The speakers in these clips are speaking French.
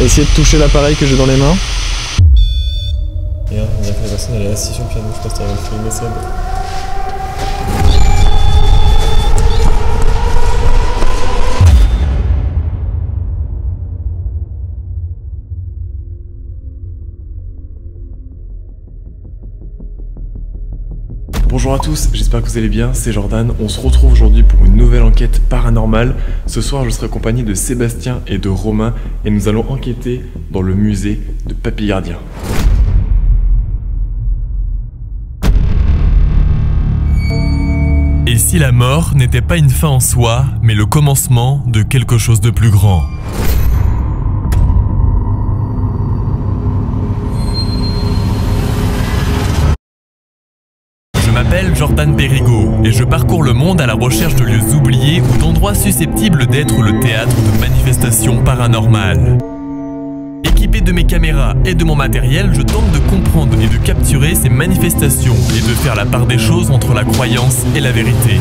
essayer de toucher l'appareil que j'ai dans les mains. Regarde, on dirait que la personne elle est assise sur le piano, je sais pas si t'arrives à le filmer, Seb. Bonjour à tous, j'espère que vous allez bien, c'est Jordan. On se retrouve aujourd'hui pour une nouvelle enquête paranormale. Ce soir, je serai accompagné de Sébastien et de Romain et nous allons enquêter dans le musée de Papy Gardien. Et si la mort n'était pas une fin en soi, mais le commencement de quelque chose de plus grand? Je m'appelle Jordan Périgaud et je parcours le monde à la recherche de lieux oubliés ou d'endroits susceptibles d'être le théâtre de manifestations paranormales. Équipé de mes caméras et de mon matériel, je tente de comprendre et de capturer ces manifestations et de faire la part des choses entre la croyance et la vérité.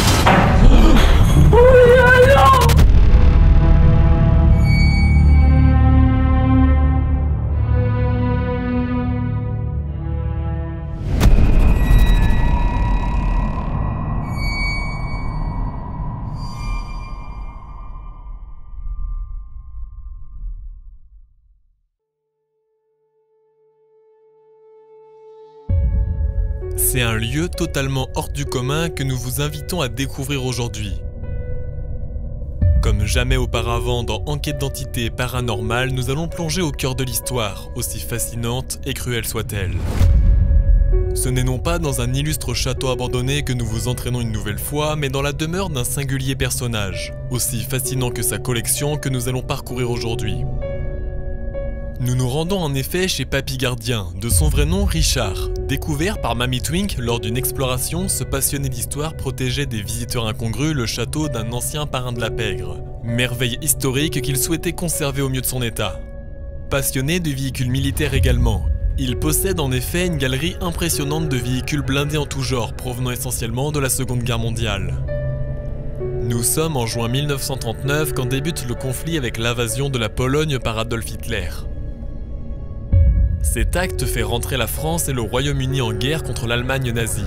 C'est un lieu totalement hors du commun que nous vous invitons à découvrir aujourd'hui. Comme jamais auparavant dans Enquête d'entité paranormale, nous allons plonger au cœur de l'histoire, aussi fascinante et cruelle soit-elle. Ce n'est non pas dans un illustre château abandonné que nous vous entraînons une nouvelle fois, mais dans la demeure d'un singulier personnage, aussi fascinant que sa collection que nous allons parcourir aujourd'hui. Nous nous rendons en effet chez Papy Gardien, de son vrai nom Richard. Découvert par Mamie Twink lors d'une exploration, ce passionné d'histoire protégeait des visiteurs incongrus le château d'un ancien parrain de la Pègre. Merveille historique qu'il souhaitait conserver au mieux de son état. Passionné de véhicules militaires également, il possède en effet une galerie impressionnante de véhicules blindés en tout genre, provenant essentiellement de la Seconde Guerre mondiale. Nous sommes en juin 1939 quand débute le conflit avec l'invasion de la Pologne par Adolf Hitler. Cet acte fait rentrer la France et le Royaume-Uni en guerre contre l'Allemagne nazie.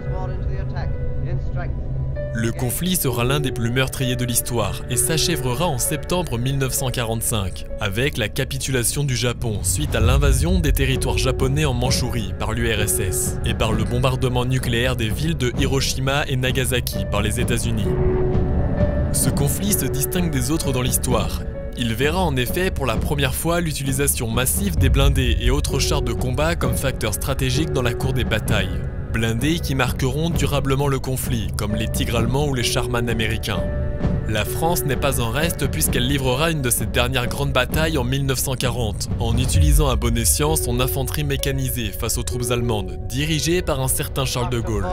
Le conflit sera l'un des plus meurtriers de l'histoire et s'achèvera en septembre 1945 avec la capitulation du Japon suite à l'invasion des territoires japonais en Mandchourie par l'URSS et par le bombardement nucléaire des villes de Hiroshima et Nagasaki par les États-Unis. Ce conflit se distingue des autres dans l'histoire. Il verra en effet pour la première fois l'utilisation massive des blindés et autres chars de combat comme facteur stratégique dans la cour des batailles. Blindés qui marqueront durablement le conflit, comme les Tigres allemands ou les Sherman américains. La France n'est pas en reste puisqu'elle livrera une de ses dernières grandes batailles en 1940, en utilisant à bon escient son infanterie mécanisée face aux troupes allemandes, dirigées par un certain Charles de Gaulle.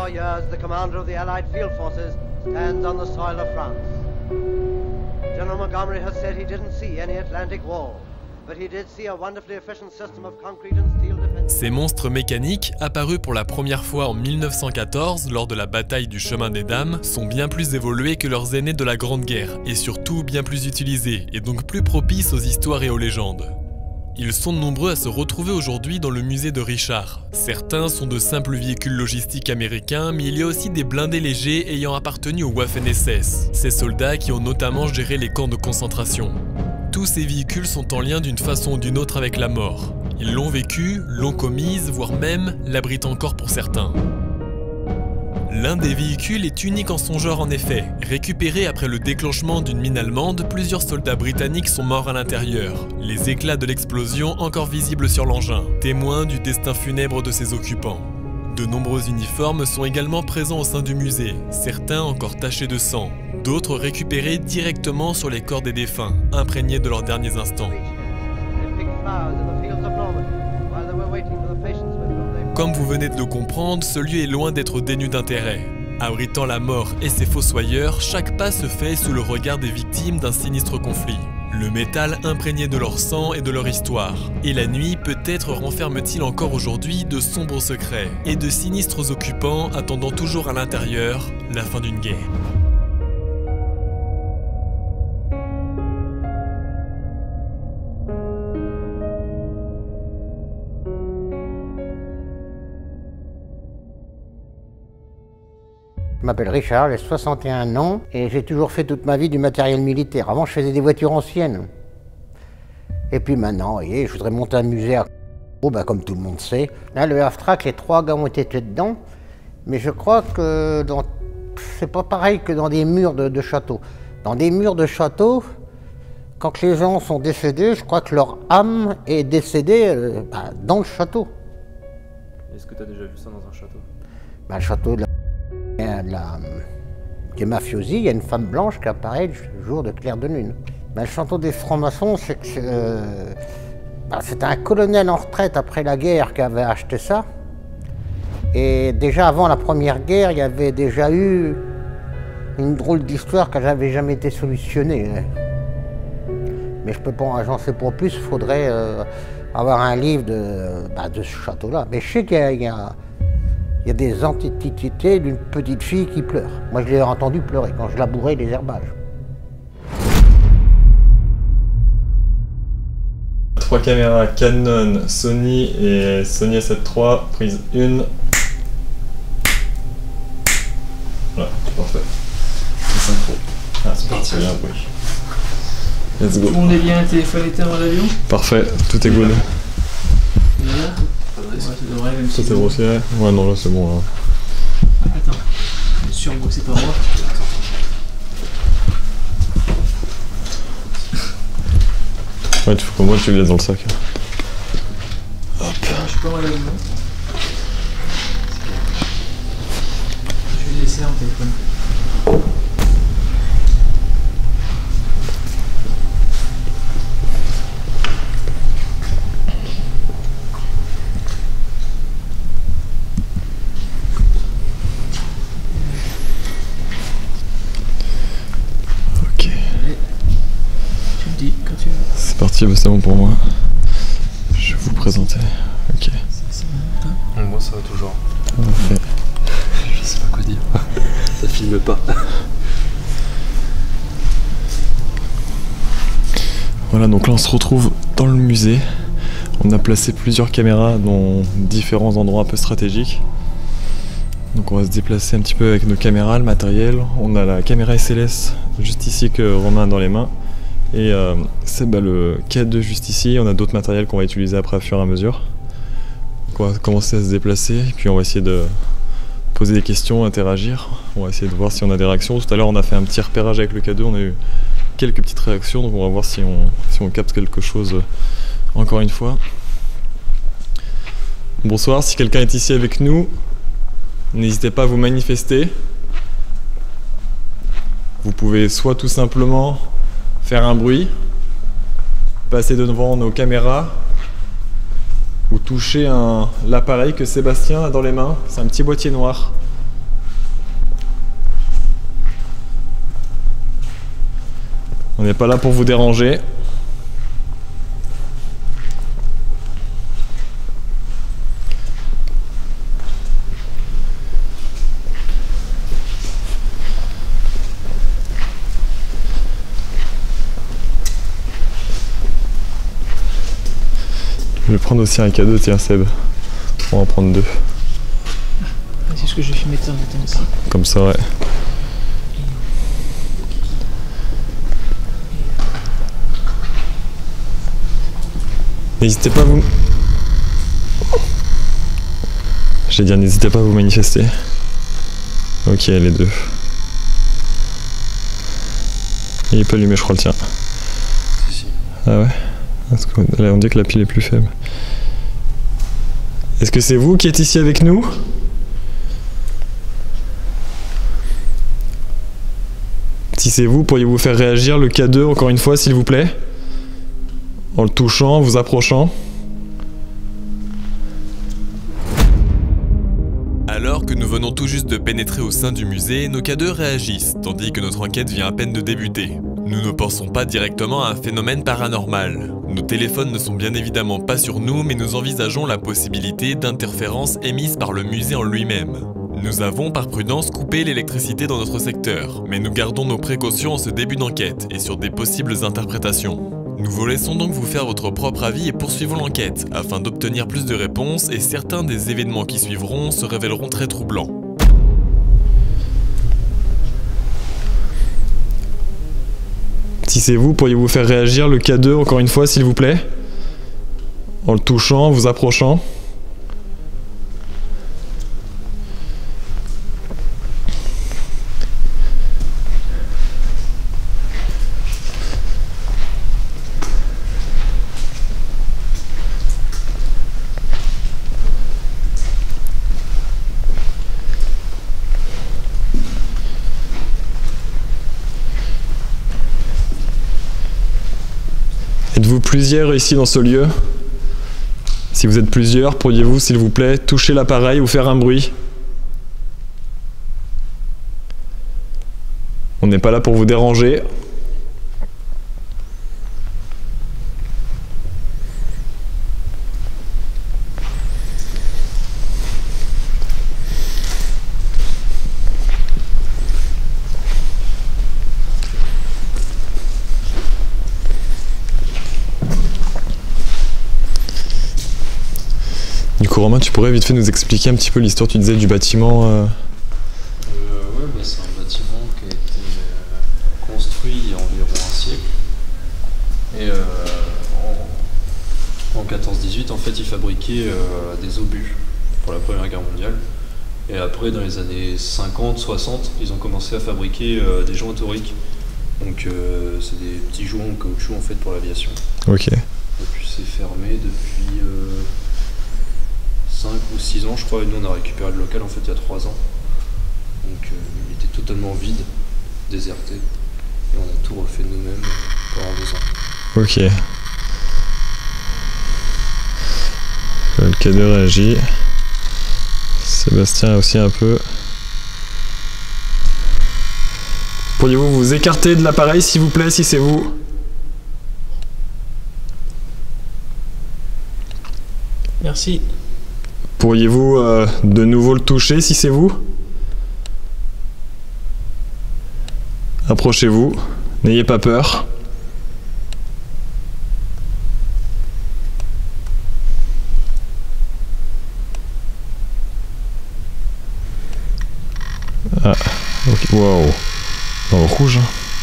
General Montgomery has said he didn't see any Atlantic wall, but he did see a wonderfully efficient system of concrete and steel defense. Ces monstres mécaniques, apparus pour la première fois en 1914 lors de la bataille du Chemin des Dames, sont bien plus évolués que leurs aînés de la Grande Guerre et surtout bien plus utilisés et donc plus propices aux histoires et aux légendes. Ils sont nombreux à se retrouver aujourd'hui dans le musée de Richard. Certains sont de simples véhicules logistiques américains, mais il y a aussi des blindés légers ayant appartenu au Waffen-SS, ces soldats qui ont notamment géré les camps de concentration. Tous ces véhicules sont en lien d'une façon ou d'une autre avec la mort. Ils l'ont vécue, l'ont commise, voire même l'abritent encore pour certains. L'un des véhicules est unique en son genre en effet. Récupéré après le déclenchement d'une mine allemande, plusieurs soldats britanniques sont morts à l'intérieur. Les éclats de l'explosion encore visibles sur l'engin, témoins du destin funèbre de ses occupants. De nombreux uniformes sont également présents au sein du musée, certains encore tachés de sang, d'autres récupérés directement sur les corps des défunts, imprégnés de leurs derniers instants. Comme vous venez de le comprendre, ce lieu est loin d'être dénu d'intérêt. Abritant la mort et ses fossoyeurs, chaque pas se fait sous le regard des victimes d'un sinistre conflit. Le métal imprégné de leur sang et de leur histoire. Et la nuit, peut-être renferme-t-il encore aujourd'hui de sombres secrets et de sinistres occupants attendant toujours à l'intérieur la fin d'une guerre. m'appelle Richard, j'ai 61 ans et j'ai toujours fait toute ma vie du matériel militaire. Avant, je faisais des voitures anciennes. Et puis maintenant, vous voyez, je voudrais monter un musée à comme tout le monde sait. Là, le half-track, les 3 gars ont été tués dedans, mais je crois que c'est pas pareil que dans des murs de châteaux. Dans des murs de châteaux, quand les gens sont décédés, je crois que leur âme est décédée dans le château. Est-ce que tu as déjà vu ça dans un château? Le château des mafiosi, il y a une femme blanche qui apparaît le jour de clair de lune. Le château des francs-maçons, c'est que c'était un colonel en retraite après la guerre qui avait acheté ça. Et déjà avant la première guerre, il y avait déjà eu une drôle d'histoire qui n'avait jamais été solutionnée. Mais je peux pas, j'en sais pas plus, il faudrait avoir un livre de ce château-là. Mais je sais qu'il y a des antiquités d'une petite fille qui pleure. Moi, je l'ai entendu pleurer quand je labourais les herbages. 3 caméras Canon, Sony et Sony A7 III, prise 1. Voilà, parfait. C'est synchro. Ah, c'est parti, il y a un bruit. Let's go. On est bien, téléphone éteint dans l'avion. Parfait, tout est good. Ouais, ça devrait, même Ça si c'est grossier. Ouais, non, là c'est bon. Là. Attends, je suis sûr que c'est pas moi. Ouais, tu faut qu'au moins tu le laisses dans le sac. Hop. Je suis pas mal à l'avion. Je vais le laisser en téléphone. C'est parti, bah c'est bon pour moi. Je vais vous présenter. Ok. Moi ça va toujours. Parfait. Je sais pas quoi dire. Ça filme pas. Voilà, donc là on se retrouve dans le musée. On a placé plusieurs caméras dans différents endroits un peu stratégiques. Donc on va se déplacer un petit peu avec nos caméras, le matériel. On a la caméra SLS juste ici que Romain a dans les mains. Et c'est le K2 juste ici. On a d'autres matériels qu'on va utiliser après à fur et à mesure. Donc on va commencer à se déplacer, et puis on va essayer de poser des questions, interagir. On va essayer de voir si on a des réactions. Tout à l'heure on a fait un petit repérage avec le K2, on a eu quelques petites réactions, donc on va voir si on capte quelque chose encore une fois. Bonsoir, si quelqu'un est ici avec nous, n'hésitez pas à vous manifester. Vous pouvez soit tout simplement faire un bruit, passer devant nos caméras ou toucher l'appareil que Sébastien a dans les mains. C'est un petit boîtier noir. On n'est pas là pour vous déranger. Je vais prendre aussi un cadeau, tiens Seb. On va en prendre 2. C'est ce que je vais filmer ça en aussi. Comme ça, ouais. N'hésitez pas à vous... J'ai dit n'hésitez pas à vous manifester. Ok, les 2. Il est pas allumé, je crois, le tien. Si. Ah ouais? Parce que là, on dit que la pile est plus faible. Est-ce que c'est vous qui êtes ici avec nous? Si c'est vous, pourriez-vous faire réagir le K2 encore une fois, s'il vous plaît? En le touchant, en vous approchant. Alors que nous venons tout juste de pénétrer au sein du musée, nos K2 réagissent, tandis que notre enquête vient à peine de débuter. Nous ne pensons pas directement à un phénomène paranormal. Nos téléphones ne sont bien évidemment pas sur nous, mais nous envisageons la possibilité d'interférences émises par le musée en lui-même. Nous avons par prudence coupé l'électricité dans notre secteur, mais nous gardons nos précautions en ce début d'enquête et sur des possibles interprétations. Nous vous laissons donc vous faire votre propre avis et poursuivons l'enquête, afin d'obtenir plus de réponses, et certains des événements qui suivront se révéleront très troublants. Si c'est vous, pourriez-vous faire réagir le K2 encore une fois, s'il vous plaît? En le touchant, en vous approchant. Êtes-vous plusieurs ici dans ce lieu? Si vous êtes plusieurs, pourriez-vous, s'il vous plaît, toucher l'appareil ou faire un bruit? On n'est pas là pour vous déranger. Du coup, Romain, tu pourrais vite fait nous expliquer un petit peu l'histoire, tu disais, du bâtiment Ouais, bah, c'est un bâtiment qui a été construit il y a environ un siècle. Et en 14-18, en fait, ils fabriquaient des obus pour la Première Guerre mondiale. Et après, dans les années 50-60, ils ont commencé à fabriquer des joints toriques. Donc, c'est des petits joints en caoutchouc, en fait, pour l'aviation. Ok. Et puis, c'est fermé depuis 5 ou 6 ans, je crois, et nous on a récupéré le local en fait il y a 3 ans. Donc il était totalement vide, déserté, et on a tout refait nous-mêmes pendant 2 ans. Ok. Le K2 réagit. Sébastien aussi un peu. Pourriez-vous vous écarter de l'appareil s'il vous plaît, si c'est vous? Merci. Pourriez-vous de nouveau le toucher si c'est vous? Approchez-vous, n'ayez pas peur. Ah, ok, wow. Dans le rouge.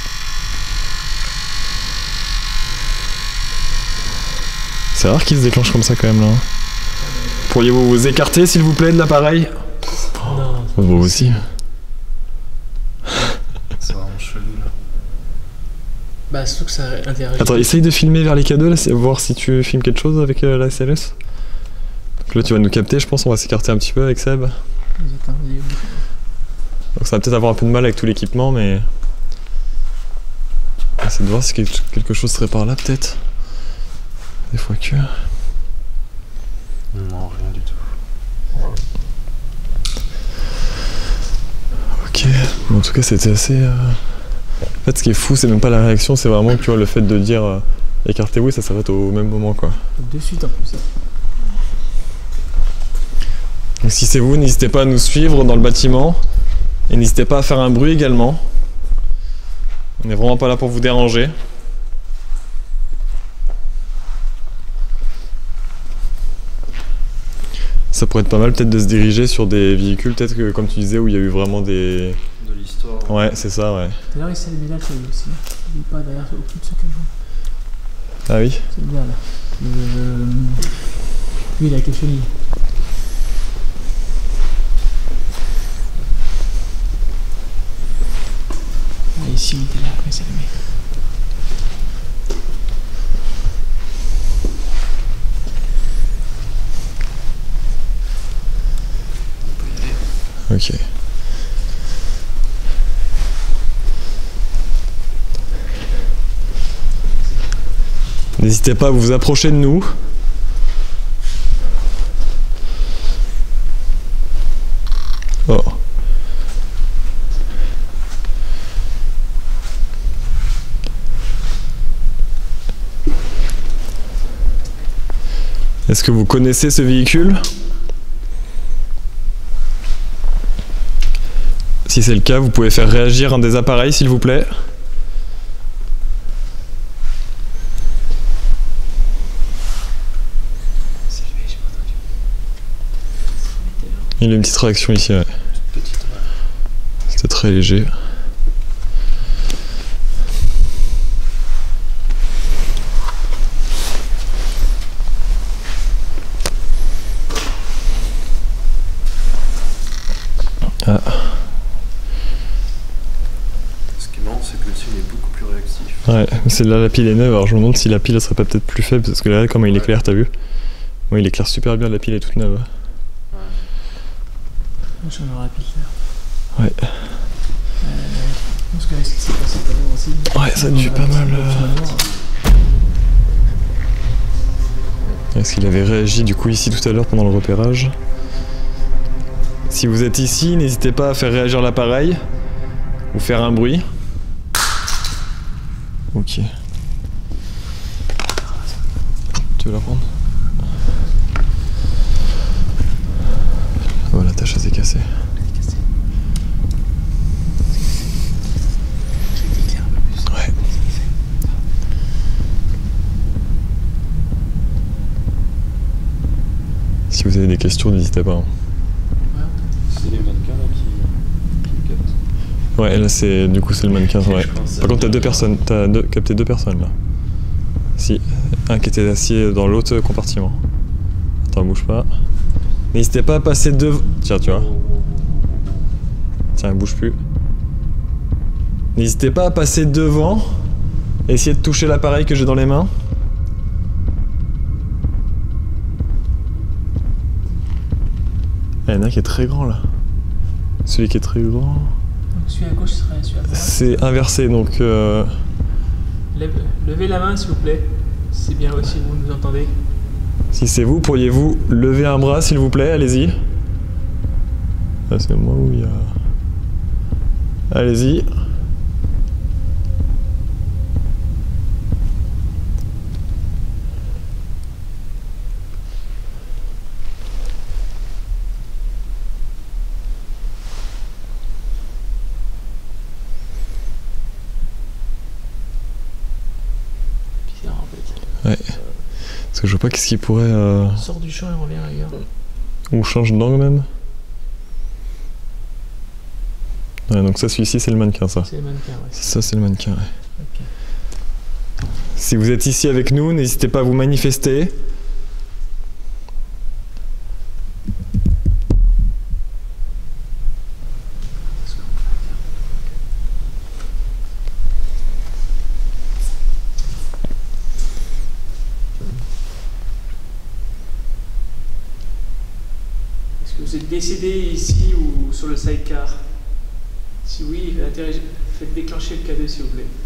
C'est rare qu'il se déclenche comme ça quand même là. Pourriez-vous vous écarter s'il vous plaît de l'appareil? Non. Vous aussi. C'est vraiment chelou là. Bah, surtout que ça interagit. Attends, essaye de filmer vers les K2 là, c'est voir si tu filmes quelque chose avec la SLS. Donc là tu vas nous capter, je pense, on va s'écarter un petit peu avec Seb. Donc ça va peut-être avoir un peu de mal avec tout l'équipement, mais... On va essayer de voir si quelque chose serait par là peut-être. Des fois que... Non, rien du tout. Ok, en tout cas c'était assez... En fait ce qui est fou c'est même pas la réaction, c'est vraiment tu vois, le fait de dire écartez-vous et ça s'arrête au même moment quoi. De suite en plus. Donc si c'est vous, n'hésitez pas à nous suivre dans le bâtiment et n'hésitez pas à faire un bruit également. On n'est vraiment pas là pour vous déranger. Ça pourrait être pas mal peut-être de se diriger sur des véhicules, peut-être que comme tu disais, où il y a eu vraiment des... De l'histoire. Ouais, c'est ça, ouais. D'ailleurs, il s'est levé là, celui aussi. Il est pas derrière au bout de ce camion. Ah oui? C'est bien là. Lui, il a quelques chenilles. Ah, ici, il était là, après, c'est allumé. Ok. N'hésitez pas à vous approcher de nous. Oh. Est-ce que vous connaissez ce véhicule ? Si c'est le cas, vous pouvez faire réagir un des appareils, s'il vous plaît. Il y a une petite réaction ici, ouais. C'était très léger. Celle-là, la pile est neuve, alors je me demande si la pile serait pas peut-être plus faible, parce que là, comment il éclaire, t'as vu? Moi, il éclaire super bien, la pile est toute neuve. Moi j'en aurais pu le faire. Ouais. Je pense qu'avec ce qui s'est passé tout à l'heure aussi. Ouais, ça a dû pas mal. Est-ce qu'il avait réagi du coup ici tout à l'heure pendant le repérage? Si vous êtes ici, n'hésitez pas à faire réagir l'appareil ou faire un bruit. Ok. Tu veux la prendre? Voilà, ta chaise est cassée. Ouais. Si vous avez des questions, n'hésitez pas. Hein. C'est les mannequins là qui captent. Ouais, là c'est du coup c'est le mannequin. Ouais. Par contre, t'as deux personnes, t'as capté deux personnes là. Si, un qui était assis dans l'autre compartiment. Attends, bouge pas. N'hésitez pas à passer devant. Tiens, tu vois. Tiens, bouge plus. N'hésitez pas à passer devant. Essayez de toucher l'appareil que j'ai dans les mains. Il y en a un qui est très grand là. Celui qui est très grand. Donc celui à gauche serait celui à droite. C'est inversé donc. Levez la main s'il vous plaît. Si c'est bien aussi, vous nous entendez. Si c'est vous, pourriez-vous lever un bras s'il vous plaît? Allez-y. Ah, c'est moi où il y a. Allez-y. Bizarre en fait. Ouais. Parce que je vois pas qu'est-ce qui pourrait. Sors du champ et revient ailleurs. Ou change d'angle même. Ouais, donc ça, celui-ci, c'est le mannequin, ça. C'est le mannequin, ouais. Ça, c'est le mannequin, ouais. Ok. Si vous êtes ici avec nous, n'hésitez pas à vous manifester. Est-ce que vous êtes décédé ici ou sur le sidecar? Si oui, faites déclencher le K2 s'il vous plaît.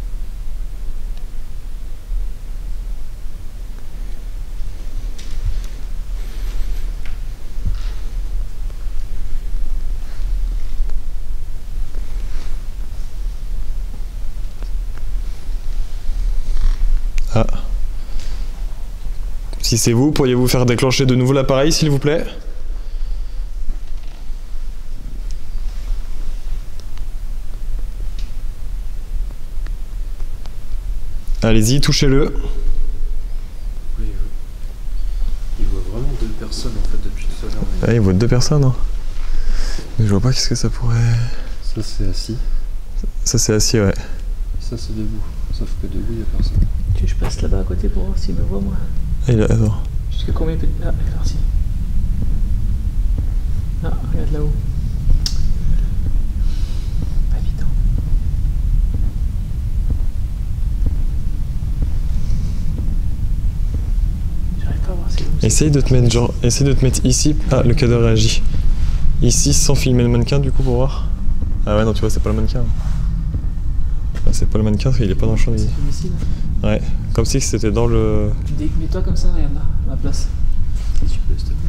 Ah. Si c'est vous, pourriez-vous faire déclencher de nouveau l'appareil, s'il vous plaît? Allez-y, touchez-le. Oui, il voit vraiment deux personnes en fait depuis tout à l'heure. Mais... Ah, il voit deux personnes. Hein. Mais je vois pas qu'est-ce que ça pourrait... Ça c'est assis. Ça c'est assis, ouais. Ça c'est debout. Sauf que debout il n'y a personne. Tu veux que je passe là-bas à côté pour voir s'il me voit moi? Ah, il a... Attends. Jusqu'à combien peut... Ah, il est parti. Ah, regarde là-haut. Pas évident. J'arrive pas à voir c'est où. Essaye de te mettre genre... Essaye de te mettre ici. Ah, le cadre réagit. Ici sans filmer le mannequin du coup pour voir. Ah ouais, non, tu vois, c'est pas le mannequin. Ah, c'est pas le mannequin parce qu'il est pas dans le champ. C'est ici là. Ouais, comme si c'était dans le... Mets-toi comme ça, regarde là, à ma place. Si tu peux, s'il te plaît.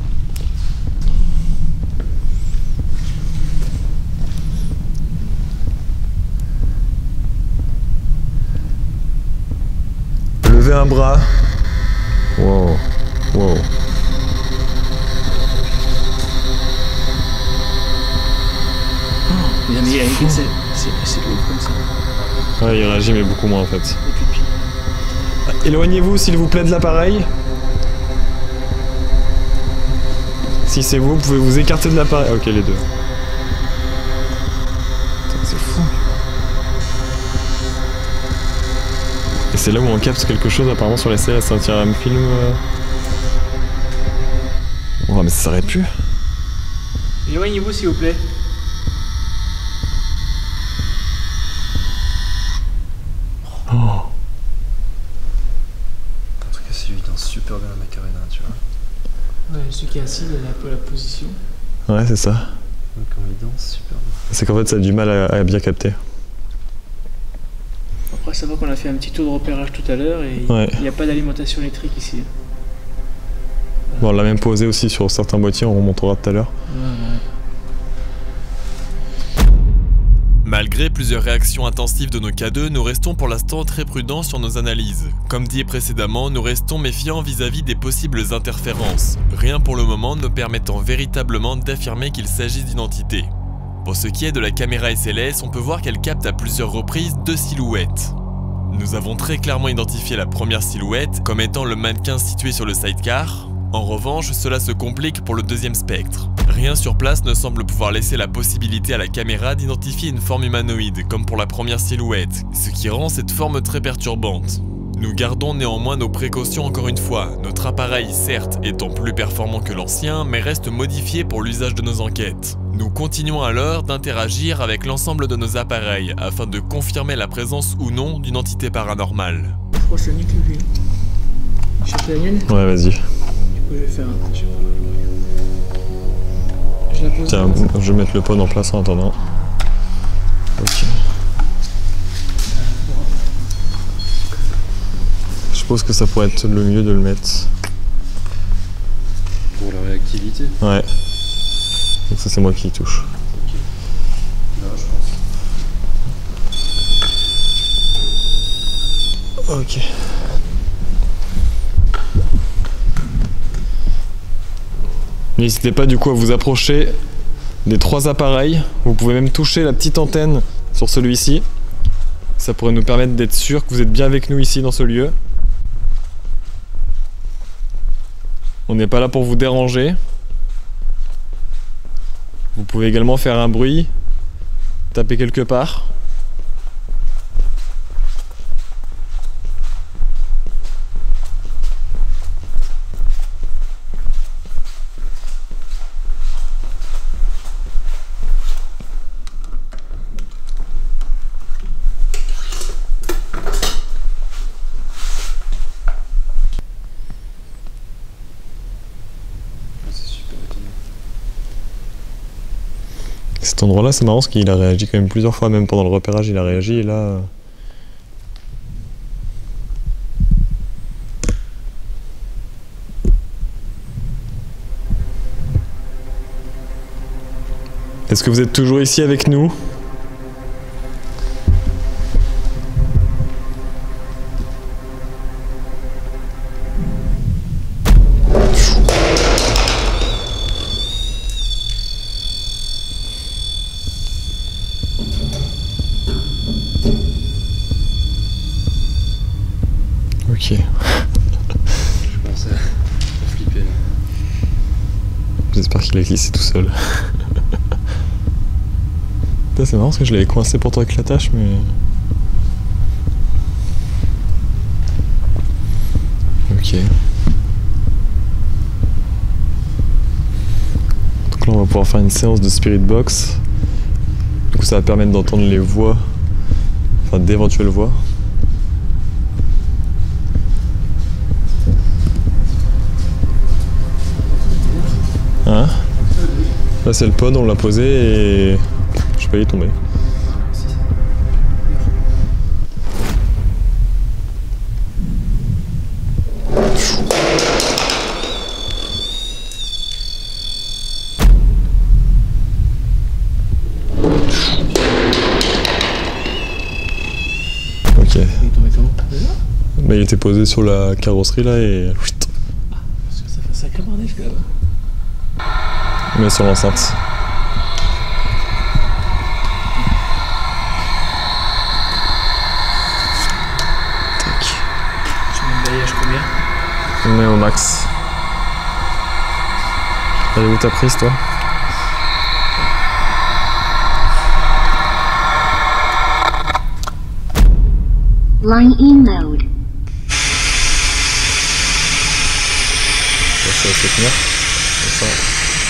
Levez un bras. Wow. Wow. Mais il a écrit c'est ouf comme ça. Ouais, il réagit mais beaucoup moins en fait. Et puis Éloignez-vous s'il vous plaît de l'appareil. Si c'est vous, pouvez vous écarter de l'appareil. Ok, les deux. C'est fou. Et c'est là où on capte quelque chose apparemment sur les scènes, ça tient un film. Oh mais ça s'arrête plus. éloignez-vous s'il vous plaît. Oh. super bien la Macarena, tu vois. Ouais, celui qui est assis, il a un peu la position. Ouais, c'est ça. Donc, quand il danse, super bien. C'est qu'en fait, ça a du mal à bien capter. Après, savoir qu'on a fait un petit tour de repérage tout à l'heure et Ouais. il n'y a pas d'alimentation électrique ici. Bon, on l'a même posé aussi sur certains boîtiers, on remontera tout à l'heure. Malgré plusieurs réactions intensives de nos K2, nous restons pour l'instant très prudents sur nos analyses. Comme dit précédemment, nous restons méfiants vis-à-vis des possibles interférences, rien pour le moment ne permettant véritablement d'affirmer qu'il s'agit d'identité. Pour ce qui est de la caméra SLS, on peut voir qu'elle capte à plusieurs reprises 2 silhouettes. Nous avons très clairement identifié la première silhouette comme étant le mannequin situé sur le sidecar. En revanche, cela se complique pour le deuxième spectre. Rien sur place ne semble pouvoir laisser la possibilité à la caméra d'identifier une forme humanoïde, comme pour la première silhouette, ce qui rend cette forme très perturbante. Nous gardons néanmoins nos précautions encore une fois, notre appareil certes étant plus performant que l'ancien, mais reste modifié pour l'usage de nos enquêtes. Nous continuons alors d'interagir avec l'ensemble de nos appareils, afin de confirmer la présence ou non d'une entité paranormale. Je crois que je nique lui. Je cherche la mienne. Ouais, vas-y. Je vais faire un. Je la pose. Tiens, je vais mettre le pod en place en attendant. Ok. Je pense que ça pourrait être le mieux de le mettre. Pour la réactivité. Ouais. Donc ça c'est moi qui y touche. Ok. Là, je pense. Ok. N'hésitez pas du coup à vous approcher des 3 appareils. Vous pouvez même toucher la petite antenne sur celui-ci. Ça pourrait nous permettre d'être sûr que vous êtes bien avec nous ici dans ce lieu. On n'est pas là pour vous déranger. Vous pouvez également faire un bruit, taper quelque part. Cet endroit-là, c'est marrant parce qu'il a réagi quand même plusieurs fois, même pendant le repérage, il a réagi et là... Est-ce que vous êtes toujours ici avec nous ? Ok. Je commençais à flipper là. J'espère qu'il a glissé tout seul. Putain, c'est marrant parce que je l'avais coincé pourtant avec l'attache, mais... Ok. Donc là on va pouvoir faire une séance de Spirit Box. Du coup ça va permettre d'entendre les voix, enfin d'éventuelles voix. Hein? Là c'est le pod, on l'a posé et je sais pas, il est tombé. Ok. Il est tombé comment? Bah, il était posé sur la carrosserie là et... Parce que ça fait un sacré bordel quand même. Mais sur l'enceinte. Tac. Tu mets le balayage combien? On met au max. Elle est où ta prise toi? Line in mode. Ça va se tenir. Comme ça.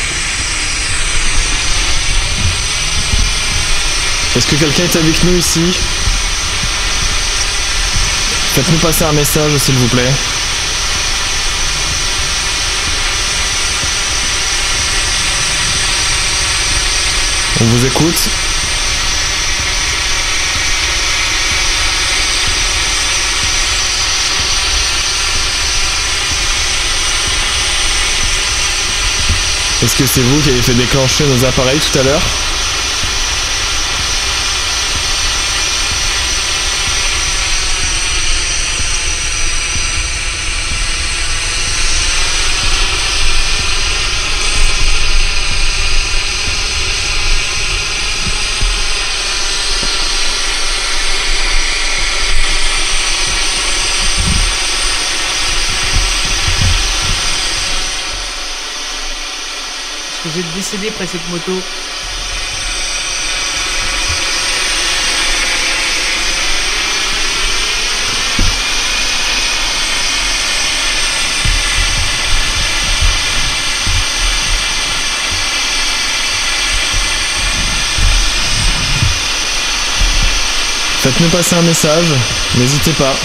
Est-ce que quelqu'un est avec nous ici? Faites-nous passer un message s'il vous plaît. On vous écoute. Est-ce que c'est vous qui avez fait déclencher nos appareils tout à l'heure? J'ai décédé près de cette moto. Faites-nous passer un message, n'hésitez pas.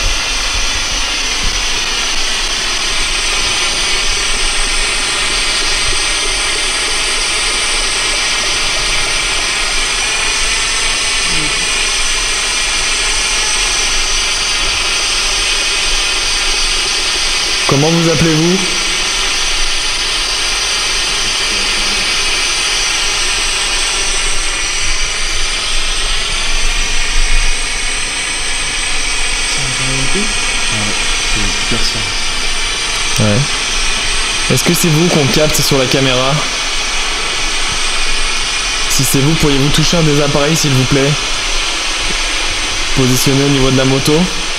Comment vous appelez-vous? Ouais. Est-ce que c'est vous qu'on capte sur la caméra? Si c'est vous, pourriez-vous toucher un des appareils s'il vous plaît? Positionné au niveau de la moto.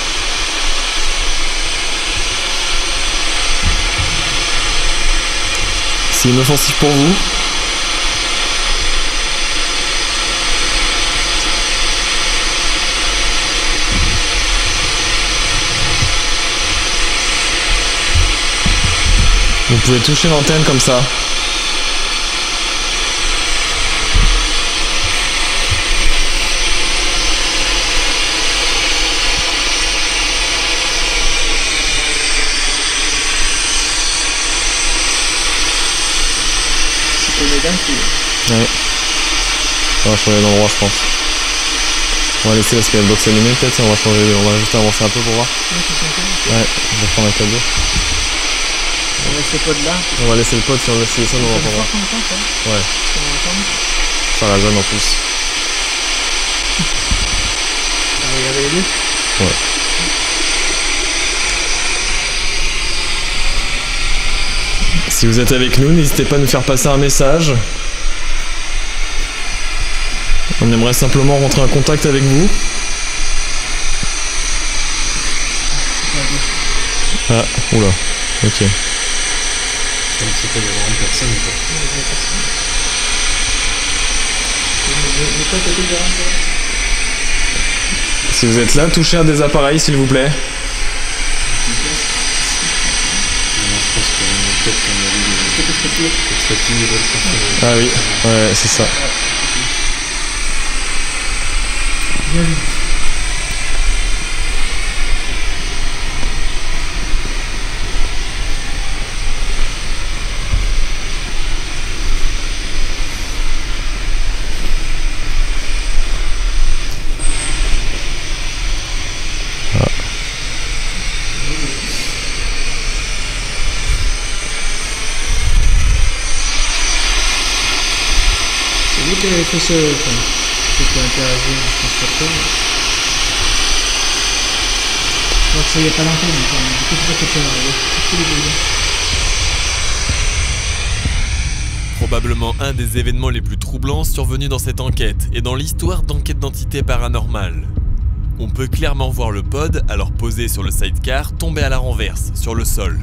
C'est inoffensif pour vous? Vous pouvez toucher l'antenne comme ça. Ouais. On va changer d'endroit je pense. On va laisser parce qu'il y a le box allumé peut-être, on va changer, on va juste avancer un peu pour voir. Ouais, je vais prendre un cadeau. On laisse le pod là. On va laisser le pod, si on laisse le son on entendra. Ouais. Ça résonne en plus. On va regarder les deux. Ouais. Si vous êtes avec nous, n'hésitez pas à nous faire passer un message. On aimerait simplement rentrer en contact avec vous. Ah, oula, ok. Je sais pas, il y a vraiment personne ou pas? Si vous êtes là, touchez un des appareils s'il vous plaît. Non, je pense que peut-être qu'on a vu des trépieds de le Ah oui, ouais, c'est ça. Bien vu. C'est vous qui avez fait ce... C'était interagir, je pense pas trop. Donc ça y est pas l'antenne encore, mais du coup c'est pas que Probablement un des événements les plus troublants survenus dans cette enquête et dans l'histoire d'enquête d'entité paranormale. On peut clairement voir le pod, alors posé sur le sidecar, tomber à la renverse, sur le sol.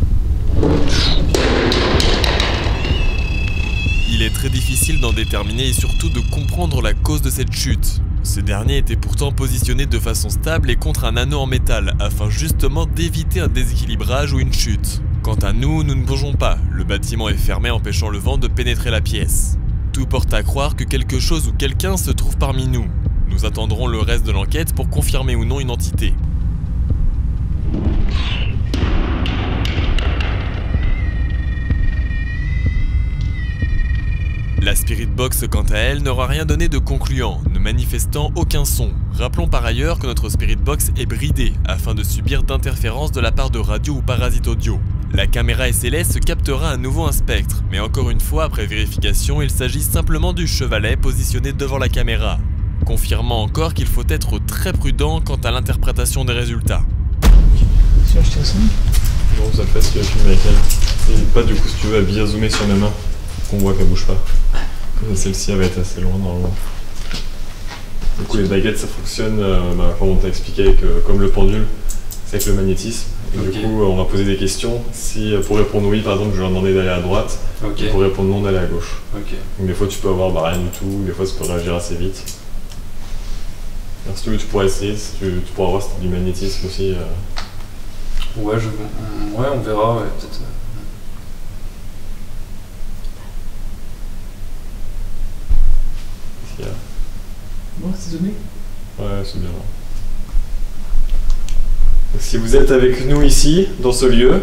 Il est très difficile d'en déterminer et surtout de comprendre la cause de cette chute. Ce dernier était pourtant positionné de façon stable et contre un anneau en métal, afin justement d'éviter un déséquilibrage ou une chute. Quant à nous, nous ne bougeons pas, le bâtiment est fermé empêchant le vent de pénétrer la pièce. Tout porte à croire que quelque chose ou quelqu'un se trouve parmi nous. Nous attendrons le reste de l'enquête pour confirmer ou non une entité. Spirit Box, quant à elle, n'aura rien donné de concluant, ne manifestant aucun son. Rappelons par ailleurs que notre Spirit Box est bridée, afin de subir d'interférences de la part de radio ou parasites audio. La caméra SLS captera à nouveau un spectre, mais encore une fois, après vérification, il s'agit simplement du chevalet positionné devant la caméra, confirmant encore qu'il faut être très prudent quant à l'interprétation des résultats. Si on jetait un son. Non, ça fait ce qu'il a filmé avec elle. Et pas du coup, si tu veux, à bien zoomer sur mes mains, qu'on voit qu'elle bouge pas. Celle-ci, elle va être assez loin normalement. Du coup, les baguettes, ça fonctionne, comme on t'a expliqué, avec, comme le pendule, c'est avec le magnétisme. Et Ok. du coup, on va poser des questions. Si pour répondre oui, par exemple, je leur demander d'aller à droite, Ok. et pour répondre non, d'aller à gauche. Ok. Donc des fois, tu peux avoir rien du tout, des fois, ça peut réagir assez vite. Alors, si tu veux, tu pourras essayer, si tu pourras voir si t'as du magnétisme aussi. Ouais, on verra, ouais, peut-être. S'il y a- Bon, c'est zoomé. Ouais, c'est bien. Donc, si vous êtes avec nous ici, dans ce lieu,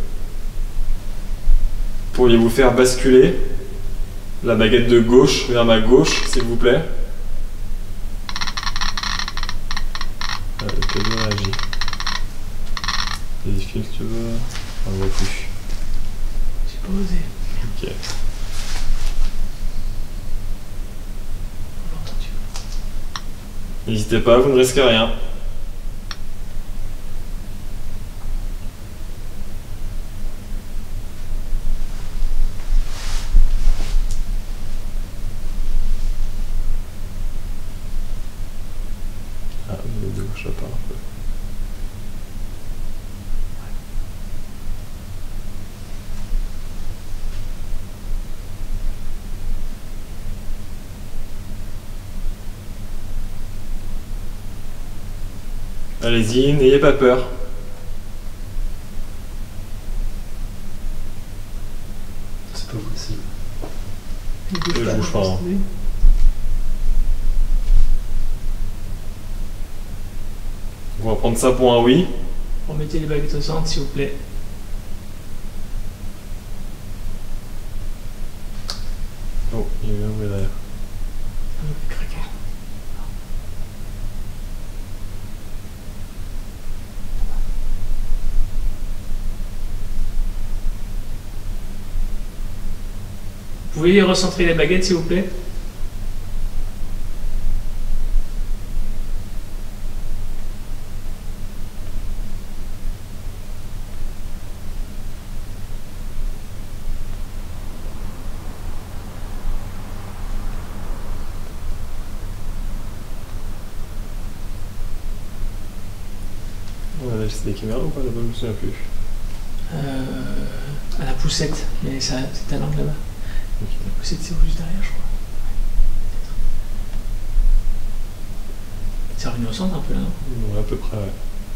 pourriez-vous faire basculer la baguette de gauche vers ma gauche, s'il vous plaît? Le cadeau réagit. Vérifie que tu veux. On ne voit plus. J'ai pas osé. Ok. On l'a entendu. N'hésitez pas, vous ne risquez rien. Ah, le de gauche, ça part un peu. Allez-y, n'ayez pas peur. C'est pas possible. Il bouge Je pas, bouge pas, hein. oui. On va prendre ça pour un oui. Remettez les baguettes au centre, s'il vous plaît. Oh, il y a eu un bruit derrière. Ah, il fait craquer. Vous pouvez recentrer les baguettes, s'il vous plaît? On a laissé des caméras ou pas là-bas? Je me souviens plus. À la poussette, mais ça, c'est à l'angle là-bas. Ok. La poussette, c'est juste derrière, je crois. C'est revenu au centre un peu là, non? Ouais, à peu près, ouais.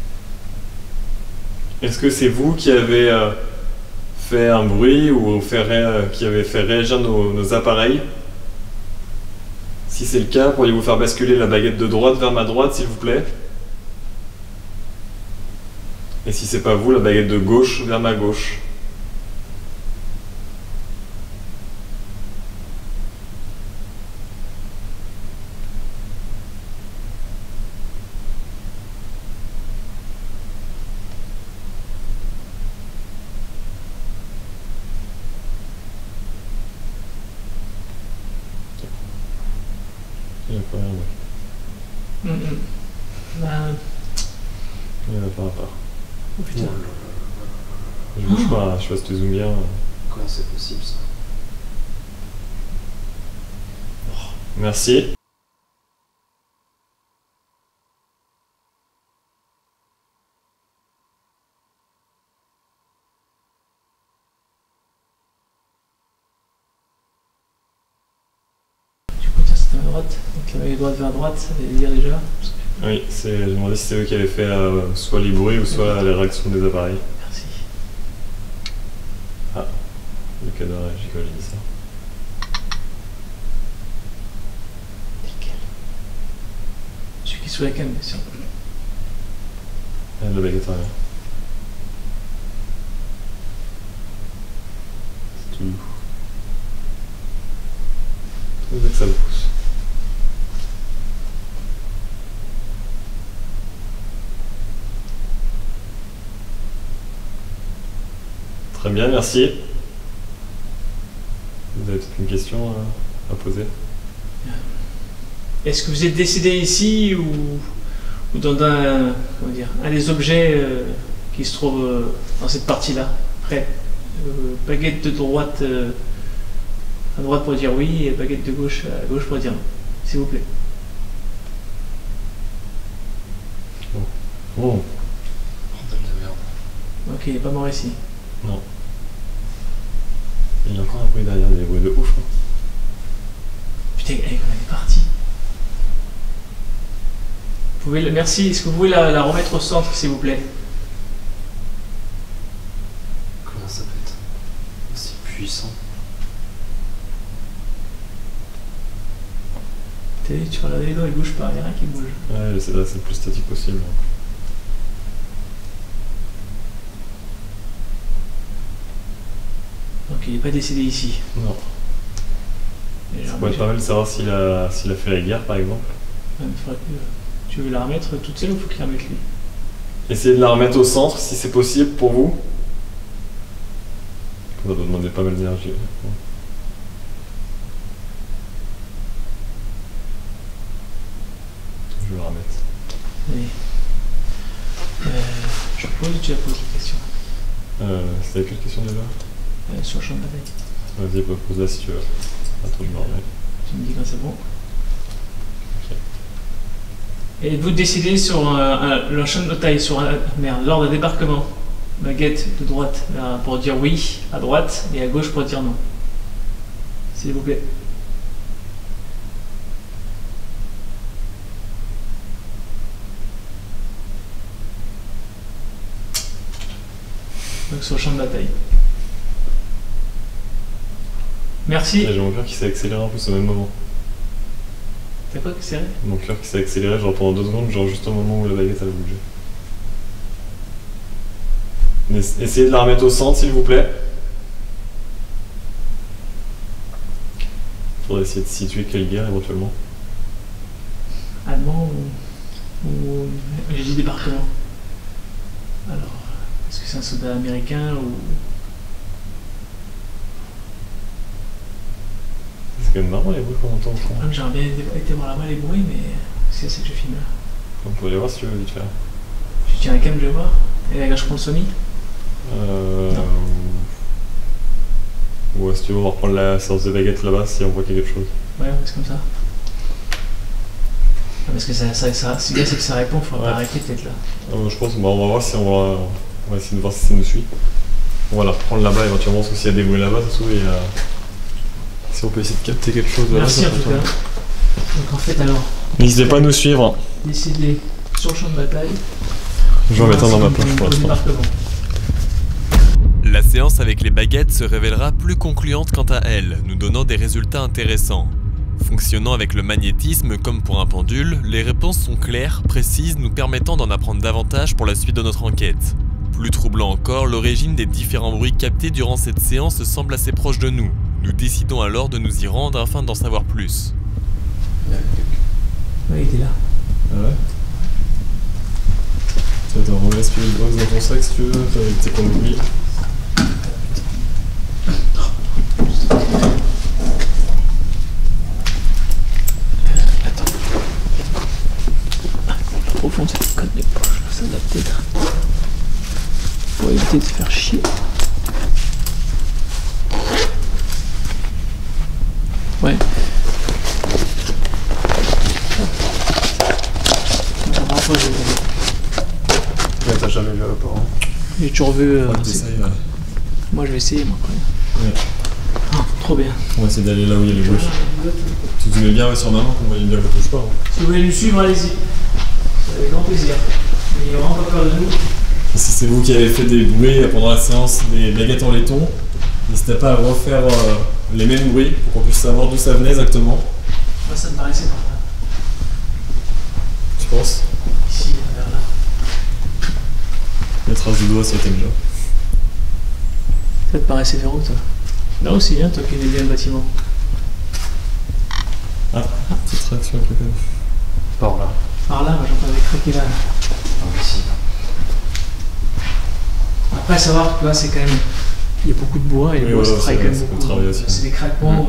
Est-ce que c'est vous qui avez fait un bruit ou qui avez fait réagir nos appareils? Si c'est le cas, pourriez-vous faire basculer la baguette de droite vers ma droite, s'il vous plaît? Et si c'est pas vous, la baguette de gauche vers ma gauche? Il n'y a pas rien, ouais. Bah, Il n'y en a pas à part. oh putain. Je bouge pas, je sais pas si tu zoomes bien. Comment c'est possible ça? Merci. Du coup, tiens, c'était à droite. Donc la baguette droite vers droite, ça veut dire déjà. Oui, j'ai demandé si c'est eux qui avaient fait soit les bruits ou soit les réactions des appareils. Merci. Le cadeau réagit quand j'ai dit ça. Nickel. Celui qui est sous la cam, bien sûr. Ah, la baguette arrière. C'est tout. ça vous pousse. Très bien, merci. Vous avez peut-être une question à poser? Est-ce que vous êtes décédé ici ou dans comment dire, un des objets qui se trouve dans cette partie-là, près? Baguette de droite à droite pour dire oui et baguette de gauche à gauche pour dire non. S'il vous plaît. Oh. Bordel de merde. Ok, il n'est pas mort ici. Non. Il y a encore un bruit derrière, des bruits de ouf. Hein. Putain, elle est partie. Merci, est-ce que vous pouvez la remettre au centre, s'il vous plaît? Comment ça peut être aussi puissant? Tu regardes les doigts, il bouge pas, il n'y a rien qui bouge. Ouais, c'est là, c'est le plus statique possible. Donc il n'est pas décédé ici. Non. Ça pourrait être pas mal de savoir s'il a fait la guerre, par exemple. Ouais, mais faudrait que... Tu veux la remettre toute seule ou faut qu'il la remette lui? Essayez de la remettre au centre, si c'est possible pour vous. Ça doit demander pas mal d'énergie. Je vais la remettre. Oui. Je pose ou tu la poses la question? C'était quelle question déjà? Sur le champ de bataille. Vas-y, pose-la si tu veux. Attends, je me remets. Tu me dis quand c'est bon. Et vous décidez sur le champ de bataille, sur l'ordre de débarquement. Baguette de droite pour dire oui à droite et à gauche pour dire non. S'il vous plaît. Donc sur le champ de bataille. Merci. J'ai mon cœur qui s'est accéléré en plus au même moment. T'as quoi qui s'est accéléré? Mon cœur qui s'est accéléré genre pendant 2 secondes, genre juste au moment où la baguette elle a bougé. Essayez de la remettre au centre s'il vous plaît. Faudrait essayer de situer quelle guerre éventuellement. Allemand ou j'ai dit débarquement. Alors, est-ce que c'est un soldat américain ou... C'est quand même marrant les bruits qu'on entend au fond. J'aurais bien été voir là-bas les bruits, mais c'est ça que je filme là. On peut aller voir si tu veux vite faire. Tu tiens un cam, je vais voir. Et là, je prends le Sony. Ouais, si tu veux, on va reprendre la séance de baguette là-bas si on voit qu'il y a quelque chose. Ouais, c'est comme ça. Ah, parce que si là c'est que ça répond, il faudra pas arrêter peut-être là. Je pense qu'on va voir si on va essayer de voir si ça nous suit. On va la reprendre là-bas éventuellement, parce que s'il y a des bruits là-bas, ça se trouve, si on peut essayer de capter quelque chose là-bas. Merci en tout cas. Donc en fait alors... N'hésitez pas à nous suivre. Décidez sur le champ de bataille. Je vais mettre dans ma poche pour l'instant. La séance avec les baguettes se révélera plus concluante quant à elle, nous donnant des résultats intéressants. Fonctionnant avec le magnétisme comme pour un pendule, les réponses sont claires, précises, nous permettant d'en apprendre davantage pour la suite de notre enquête. Plus troublant encore, l'origine des différents bruits captés durant cette séance semble assez proche de nous. Nous décidons alors de nous y rendre afin d'en savoir plus. Ouais, il était là. Ah ouais? Attends, remets la spirit box dans ton sac si tu veux, t'es qu'on oublie. Attends. Profond cette cote de poche, ça doit peut-être. Pour éviter de se faire chier. Ouais. Ouais, t'as jamais vu à l'apport. Hein. J'ai toujours vu. Ouais. Moi je vais essayer moi après. Ouais. Ah, trop bien. On va essayer d'aller là où il y a les bruits. Tu te mets bien ouais, sur maman qu'on voyait bien que je touche pas. Hein. Si vous voulez nous suivre, allez-y. Avec grand plaisir. Mais il n'y a vraiment pas peur de nous. Et si c'est vous qui avez fait des bruits pendant la séance des baguettes en laiton, n'hésitez pas à refaire les mêmes bruits pour qu'on puisse savoir d'où ça venait exactement. Moi ça me paraissait par là. Tu penses? Ici, vers là. Les traces de doigts, ça t'aime déjà. Ça te paraissait vers où toi? Là aussi, hein, toi qui aimais bien le bâtiment. Ah, petite réaction avec le piano. Par là. Par là, moi j'entendais craquer là. Ici. Après, à savoir que là, c'est quand même. Il y a beaucoup de bois et le Oui, bois, ça voilà, travaille quand même ça peut beaucoup. travailler aussi. C'est des craquements.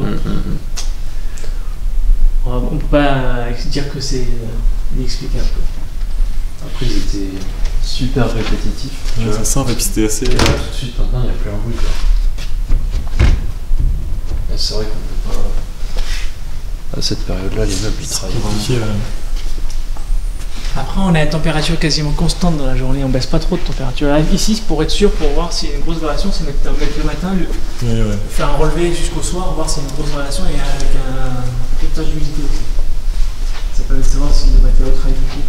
On peut pas dire que c'est inexplicable. Après, ils étaient super répétitifs. Tu vois. C'est simple, et puis c'était assez. Et là, tout de suite, maintenant, il n'y a plus un bruit. Quoi. Et c'est vrai qu'on peut pas. À cette période-là, les meubles, ils travaillent compliqué, vraiment. Après, on a une température quasiment constante dans la journée, on baisse pas trop de température. Là, ici, pour être sûr, pour voir s'il y a une grosse variation, c'est mettre le matin, faire un relevé jusqu'au soir, voir s'il y a une grosse variation et avec un capteur d'humidité aussi. Ça permet de savoir si le matériau travaille beaucoup.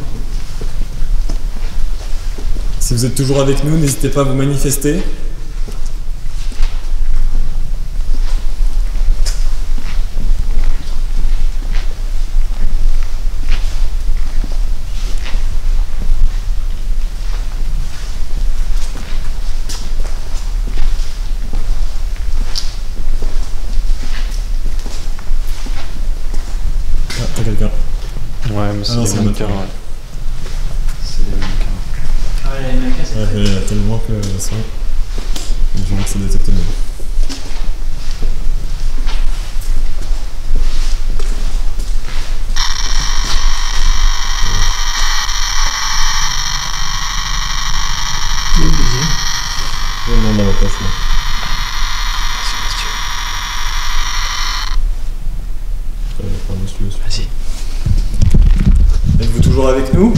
Si vous êtes toujours avec nous, n'hésitez pas à vous manifester. Ah, t'as quelqu'un. Ouais, mais c'est non, les c'est mannequins. le Ouais. C'est les mannequins. Ah ouais, les mannequins, c'est très... Il y a tellement que ça. Les gens que ça détecte mieux. Non, dans la place là. Vas-y. Êtes-vous toujours avec nous?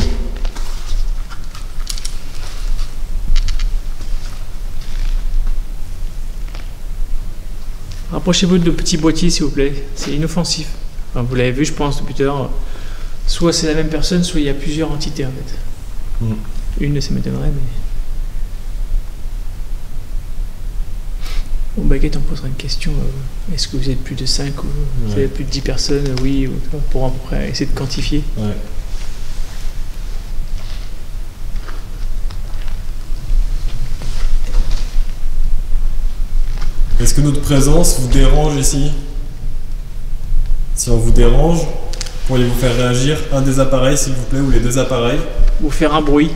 Rapprochez-vous de petits boîtiers, s'il vous plaît. C'est inoffensif. Enfin, vous l'avez vu, je pense, depuis tout à l'heure. Soit c'est la même personne, soit il y a plusieurs entités, en fait. Une, ça m'étonnerait, mais... Bon, Baguette, on posera une question. Est-ce que vous êtes plus de 5 ou vous êtes plus de 10 personnes? Oui, ou, pour à peu près essayer de quantifier. Ouais. Est-ce que notre présence vous dérange ici? Si on vous dérange, pourriez-vous faire réagir un des appareils, s'il vous plaît, ou les deux appareils? Ou faire un bruit.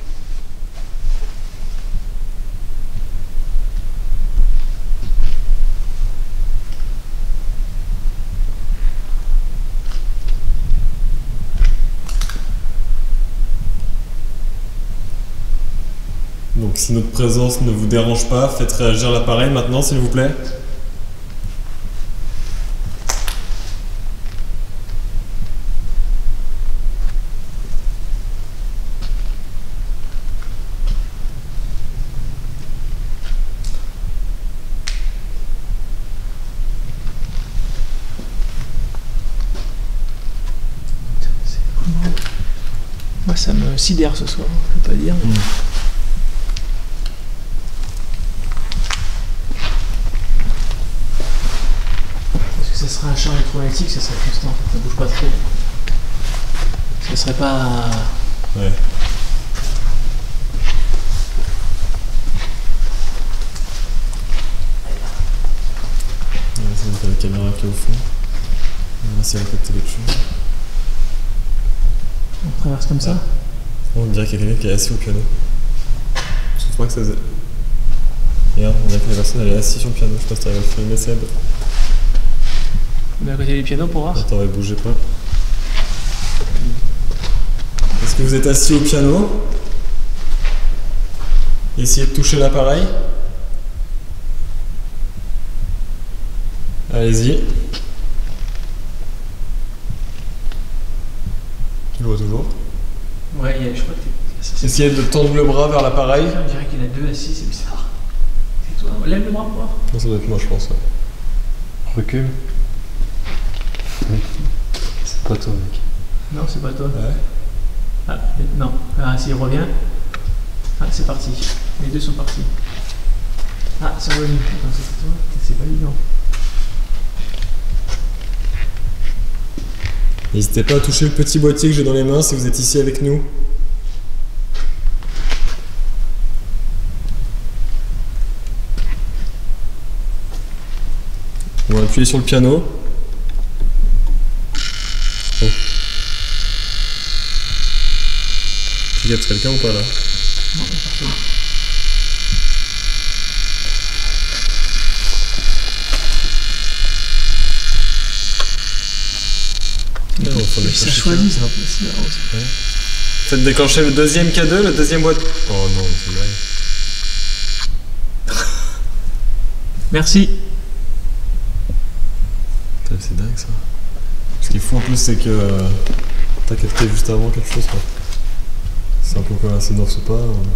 Donc si notre présence ne vous dérange pas, faites réagir l'appareil maintenant, s'il vous plaît. Moi, ça me sidère ce soir, je peux pas dire. Mais... ça serait un champ électromagnétique, ça serait constant, ça bouge pas trop. Ça serait pas... Ouais. C'est la caméra qui est au fond. On va essayer de capter quelque chose. On traverse comme ça. On dirait qu'il y a quelqu'un qui est assis au piano. Je trouve pas que ça faisait... Regarde, on dirait que la personne elle est assise sur le piano. Je sais pas si t'arrives à le filmer, Seb. On est à côté du piano pour voir. Attends, ouais, bougez pas. Est-ce que vous êtes assis au piano? Essayez de toucher l'appareil. Allez-y. Tu le vois toujours? Ouais, je crois que t'es... Essayez de tendre le bras vers l'appareil. On dirait qu'il y en a deux assis, c'est bizarre. C'est toi. Lève le bras pour voir. Non, ça doit être moi, je pense. Ouais. Recule. C'est pas toi, mec. Non, c'est pas toi. Ouais. Ah, non. Ah, s'il revient. Ah, c'est parti. Les deux sont partis. Ah, c'est revenu. Attends, c'est toi. C'est pas évident. N'hésitez pas à toucher le petit boîtier que j'ai dans les mains si vous êtes ici avec nous. On va appuyer sur le piano. capte quelqu'un ou pas là? Non, personne. Ça choisit, c'est impossible. Ouais. Faites déclencher le deuxième K2, le deuxième boîte. Oh non, c'est une blague. Merci. C'est dingue ça. Ce qui est fou en plus, c'est que t'as capté juste avant quelque chose quoi. C'est un peu comme un North ou pas.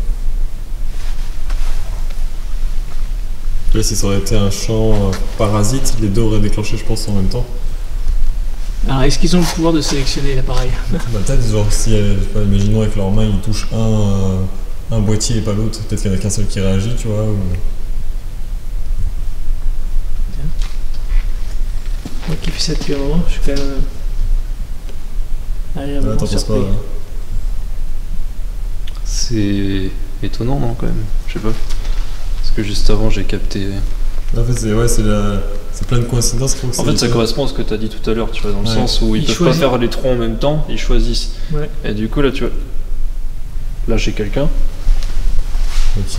Là, si ça aurait été un champ parasite, les deux auraient déclenché, je pense, en même temps. Alors, est-ce qu'ils ont le pouvoir de sélectionner l'appareil? Bah, peut-être, genre, si, je sais pas, imaginons avec leurs mains, ils touchent un boîtier et pas l'autre, peut-être qu'il y en a qu'un seul qui réagit, tu vois. Ou... Moi qui fais ça depuis un moment, je suis quand même agréablement t'en penses surpris. pas, C'est étonnant, non, quand même? Je sais pas. Parce que juste avant, j'ai capté. En fait, c'est plein de coïncidences. En fait, ça correspond à ce que tu as dit tout à l'heure, tu vois, dans le sens où ils peuvent pas faire les trois en même temps, ils choisissent. Ouais. Et du coup, là, tu vois, là, j'ai quelqu'un. Ok.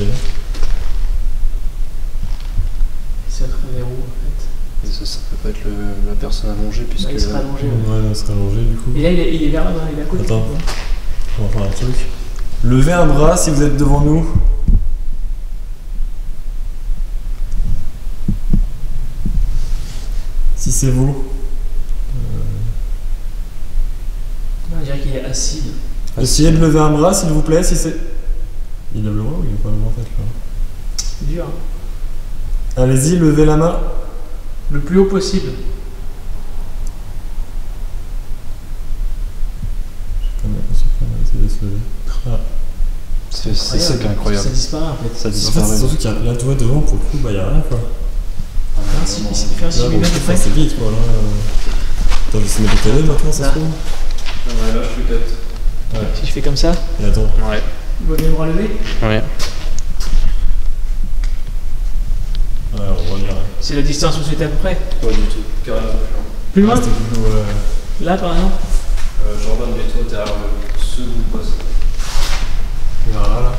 C'est à travers où, en fait? Et ça peut pas être la personne allongée, puisque. Bah, il sera allongé. Ouais, il sera allongé, du coup. Et là, il est vers là, il est à côté. Attends. On va faire un truc. Levez un bras si vous êtes devant nous. Si c'est vous. On dirait qu'il est acide. Essayez de lever un bras s'il vous plaît, si c'est... Il lève le bras ou il est pas le bras en fait là? C'est dur. Hein. Allez-y, levez la main. Le plus haut possible. C'est ça qui est incroyable. Ça disparaît en fait. Ça En disparaît. fait, surtout qu'il y a là, toi devant, pour le coup, bah y a rien quoi. Si, il fait un 6 Là, mm bon, de près. c'est vite quoi là. Attends, je vais essayer de mettre le télé maintenant, ça Là. se trouve. Ouais, là, je le capte. Si je fais comme ça, Et attends. Ouais. il va bien me relever. Ouais. Ouais, on va dire. C'est la distance où c'était à peu près. Pas du tout. Carrément. Plus loin. C'était plutôt. Là par exemple. Jordan, mets-toi derrière le second poste. Voilà là.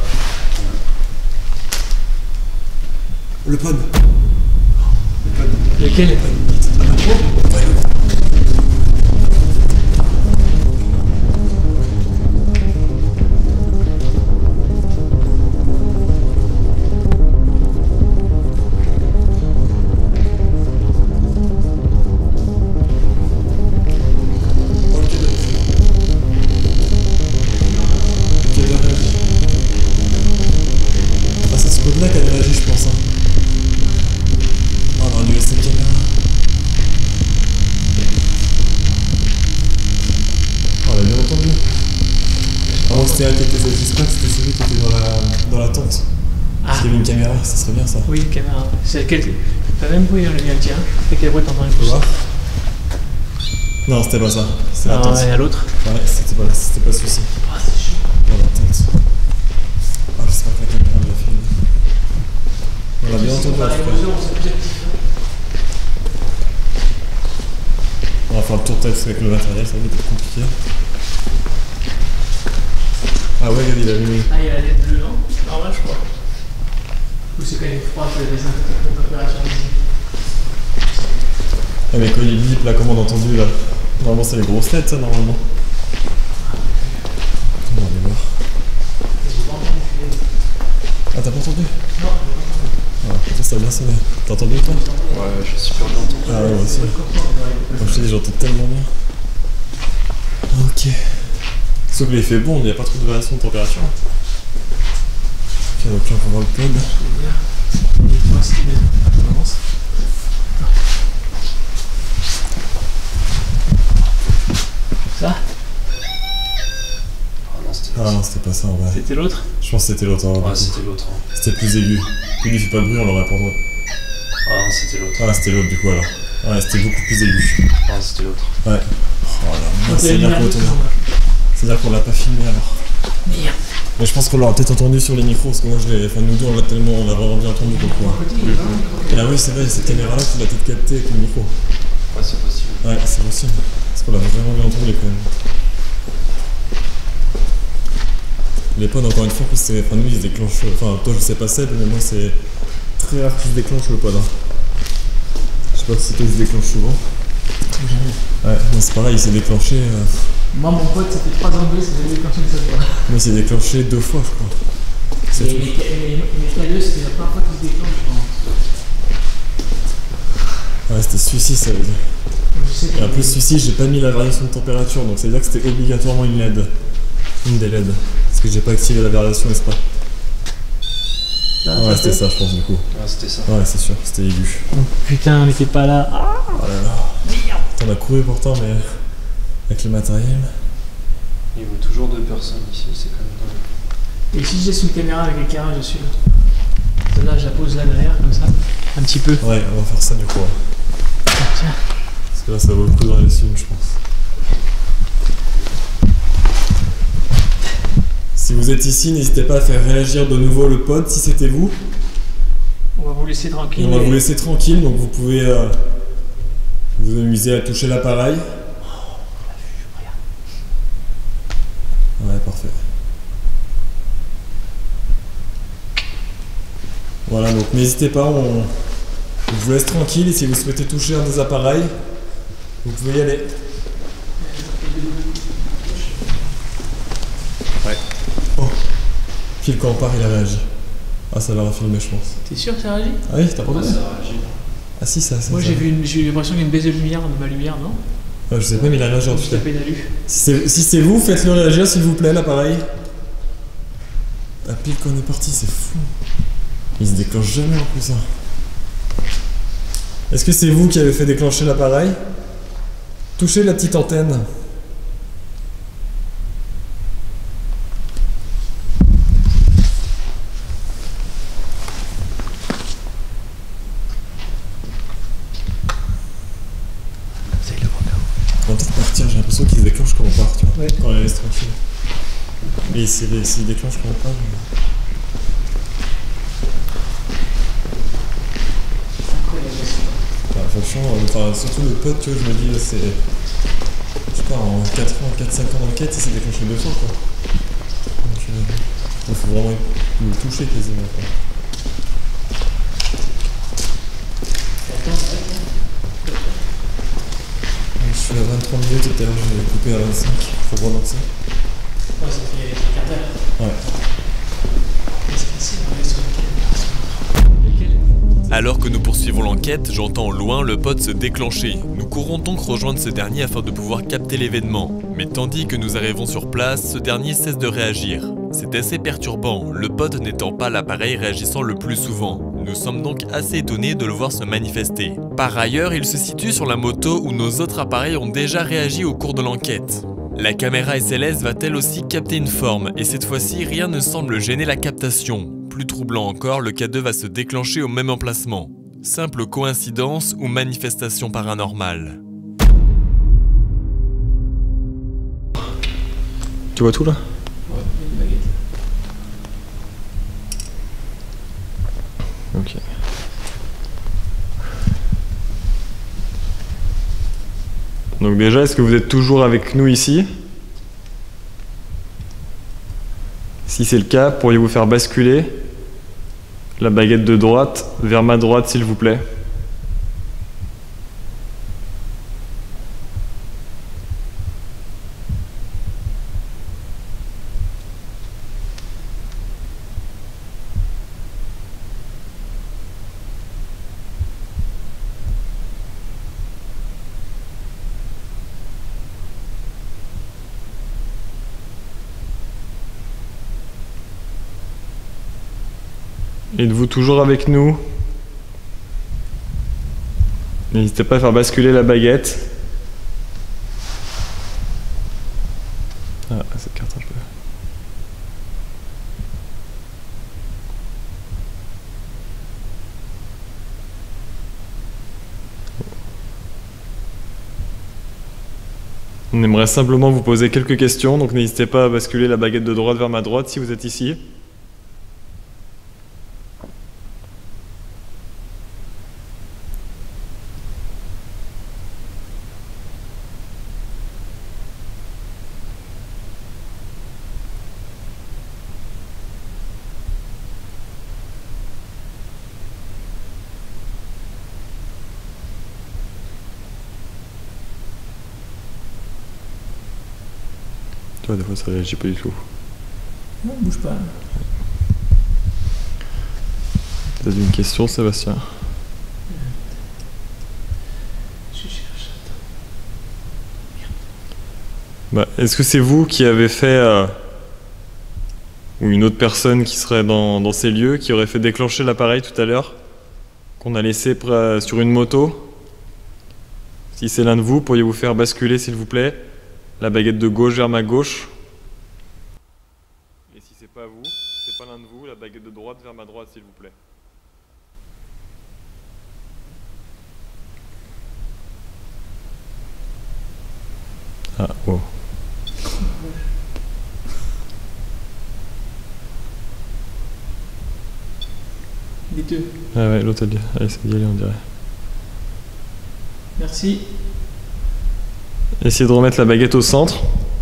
Le pod. Lequel? Ah, c'est ce code-là qui a réagi, je pense. Hein. Oh, on aurait dû laisser cette caméra. Oh, on l'a bien entendu. Ah, bon, c'était j'espère que c'était celui qui était dans la tente. Parce qu'il y avait une caméra, ça serait bien ça. Oui, caméra. C'est laquelle? Pas même bruit, le mien tien. Fait quel bruit t'entends le Tu plus? vois? Non, c'était pas ça. C'est la Ah, tente. et à l'autre? Ouais, c'était pas celui-ci. Ah, c'est chaud. Dans la tente. Ah, j'espère que la caméra l'a filmé. On l'a bien entendu en tout cas. On va faire le tour de tête parce qu'avec le matériel, ça va être compliqué. Ah ouais, regarde, il a allumé. Ah, il y a la lettre bleue, non? Normal, je crois. Ou c'est quand il est froid que les températures ici. Ah mais quand il bip là, comment on a entendu là? Normalement c'est les grosses têtes ça normalement. On va aller voir. Ah t'as pas entendu? Non. Ah, pourtant ça a bien sonné. T'as entendu toi? Ouais, je suis super bien entendu. Ah ouais, moi aussi. Moi je te dis, j'entends tellement bien. Ok. Sauf que il fait bon, il n'y a pas trop de variation de température. Ok, donc là on va voir le pod. Ça? Ah non, c'était pas ça en vrai. C'était l'autre? Je pense que c'était l'autre. Ouais, c'était l'autre. Hein. C'était plus aigu. Plus il fait pas de bruit, on l'aurait pas entendu. Ah non, c'était l'autre. Ah, c'était l'autre du coup alors. Ouais, c'était beaucoup plus aigu. Ah, c'était l'autre. Ouais. Oh là, c'est-à-dire qu'on l'a pas filmé alors. Merde. Mais je pense qu'on l'aura peut-être entendu sur les micros, parce que moi enfin nous deux on l'a vraiment bien entendu pour le coup. Et ah oui, c'est vrai, cette caméra-là, tu l'as peut-être capté avec le micro. Ouais, c'est possible. Ouais, c'est possible. Parce qu'on l'a vraiment bien entendu quand même. Les pods, encore une fois, c'est. Enfin, nous, ils se déclenchent. Enfin, toi, je sais pas, Seb, mais moi, c'est très rare qu'ils se déclenchent le pod. Hein. Je sais pas si toi, ils se déclenchent souvent. Ouais, moi, c'est pareil, il s'est déclenché. Moi, mon pote, ça fait 3 ans que c'est déclenché de cette fois. Moi, il s'est déclenché 2 fois, je crois. Et les cailleux, c'était la première fois qu'ils se déclenchent, je pense. Ouais, c'était celui-ci, ça veut dire. Et en plus, celui-ci, j'ai pas mis la variation de température, donc ça veut dire que c'était obligatoirement une LED. Une des LED. Parce que j'ai pas activé la variation exprès. Ouais, c'était ça, je pense, du coup. Ouais, c'était ça. Ouais, c'est sûr, c'était aigu. Oh, putain, on n'était pas là. Ah, oh là là. On a couru pourtant, mais avec le matériel. Il y a toujours 2 personnes ici, c'est quand même dingue. et si j'ai une caméra avec l'éclairage dessus là. Celle-là, je la pose là derrière, comme ça. Un petit peu. Ouais, on va faire ça du coup. Tiens. Parce que là, ça vaut le coup dans les films, je pense. Si vous êtes ici, n'hésitez pas à faire réagir de nouveau le pod si c'était vous. On va vous laisser tranquille. Et on va vous laisser tranquille, donc vous pouvez vous amuser à toucher l'appareil. Ouais, parfait. Voilà, donc n'hésitez pas, on vous laisse tranquille et si vous souhaitez toucher un des appareils, vous pouvez y aller. Ouais. Oh, pile quand on part, il a réagi. Ah, ça l'aura filmé, je pense. T'es sûr que ça réagit? Ah oui, t'as pas Ouais, entendu? ça réagit. Ah si, ça. Moi j'ai eu l'impression qu'il y a une baisse de lumière de ma lumière, non? Je sais pas, mais il a réagi en tout cas. Si c'est vous, faites-le réagir s'il vous plaît, l'appareil. Ah, pile quand on est parti, c'est fou. Il se déclenche jamais en plus, hein. Est-ce que c'est vous qui avez fait déclencher l'appareil? Touchez la petite antenne. On va peut-être partir, j'ai l'impression qu'il se déclenche quand on part, tu vois. Ouais. Quand on les laisse tranquille. Mais s'il déclenche quand on part. Franchement, surtout le pod, tu vois, je me dis, là, c'est. Je sais pas, en 4-5 ans d'enquête, il s'est déclenché 2 fois, quoi. Donc, il faut vraiment le toucher quasiment, quoi. Je suis à 23 minutes tout à l'heure, je vais couper à 25, faut relancer. Ouais, ça fait un quart d'heure. Ouais. Alors que nous poursuivons l'enquête, j'entends au loin le pod se déclencher. Nous courons donc rejoindre ce dernier afin de pouvoir capter l'événement. Mais tandis que nous arrivons sur place, ce dernier cesse de réagir. C'est assez perturbant, le pod n'étant pas l'appareil réagissant le plus souvent. Nous sommes donc assez étonnés de le voir se manifester. Par ailleurs, il se situe sur la moto où nos autres appareils ont déjà réagi au cours de l'enquête. La caméra SLS va-t-elle aussi capter une forme, et cette fois-ci, rien ne semble gêner la captation. Plus troublant encore, le K2 va se déclencher au même emplacement. Simple coïncidence ou manifestation paranormale. Tu vois tout là? Ouais, il y a une baguette. Ok. Donc déjà, est-ce que vous êtes toujours avec nous ici? Si c'est le cas, pourriez-vous faire basculer la baguette de droite vers ma droite, s'il vous plaît? Êtes-vous toujours avec nous? N'hésitez pas à faire basculer la baguette. Ah, cette carte un peu. On aimerait simplement vous poser quelques questions, donc n'hésitez pas à basculer la baguette de droite vers ma droite si vous êtes ici. Toi, des fois, ça réagit pas du tout. Non, bouge pas. T'as une question, Sébastien? Je cherche. Bah, est-ce que c'est vous qui avez fait, ou une autre personne qui serait dans ces lieux, qui aurait fait déclencher l'appareil tout à l'heure, qu'on a laissé sur une moto? Si c'est l'un de vous, pourriez-vous faire basculer, s'il vous plaît, la baguette de gauche vers ma gauche? Et si c'est pas vous, c'est pas l'un de vous, la baguette de droite vers ma droite, s'il vous plaît. Ah, wow. Les deux. Ah ouais, l'autre elle essaie d'y aller, on dirait. Merci. Essayez de remettre la baguette au centre.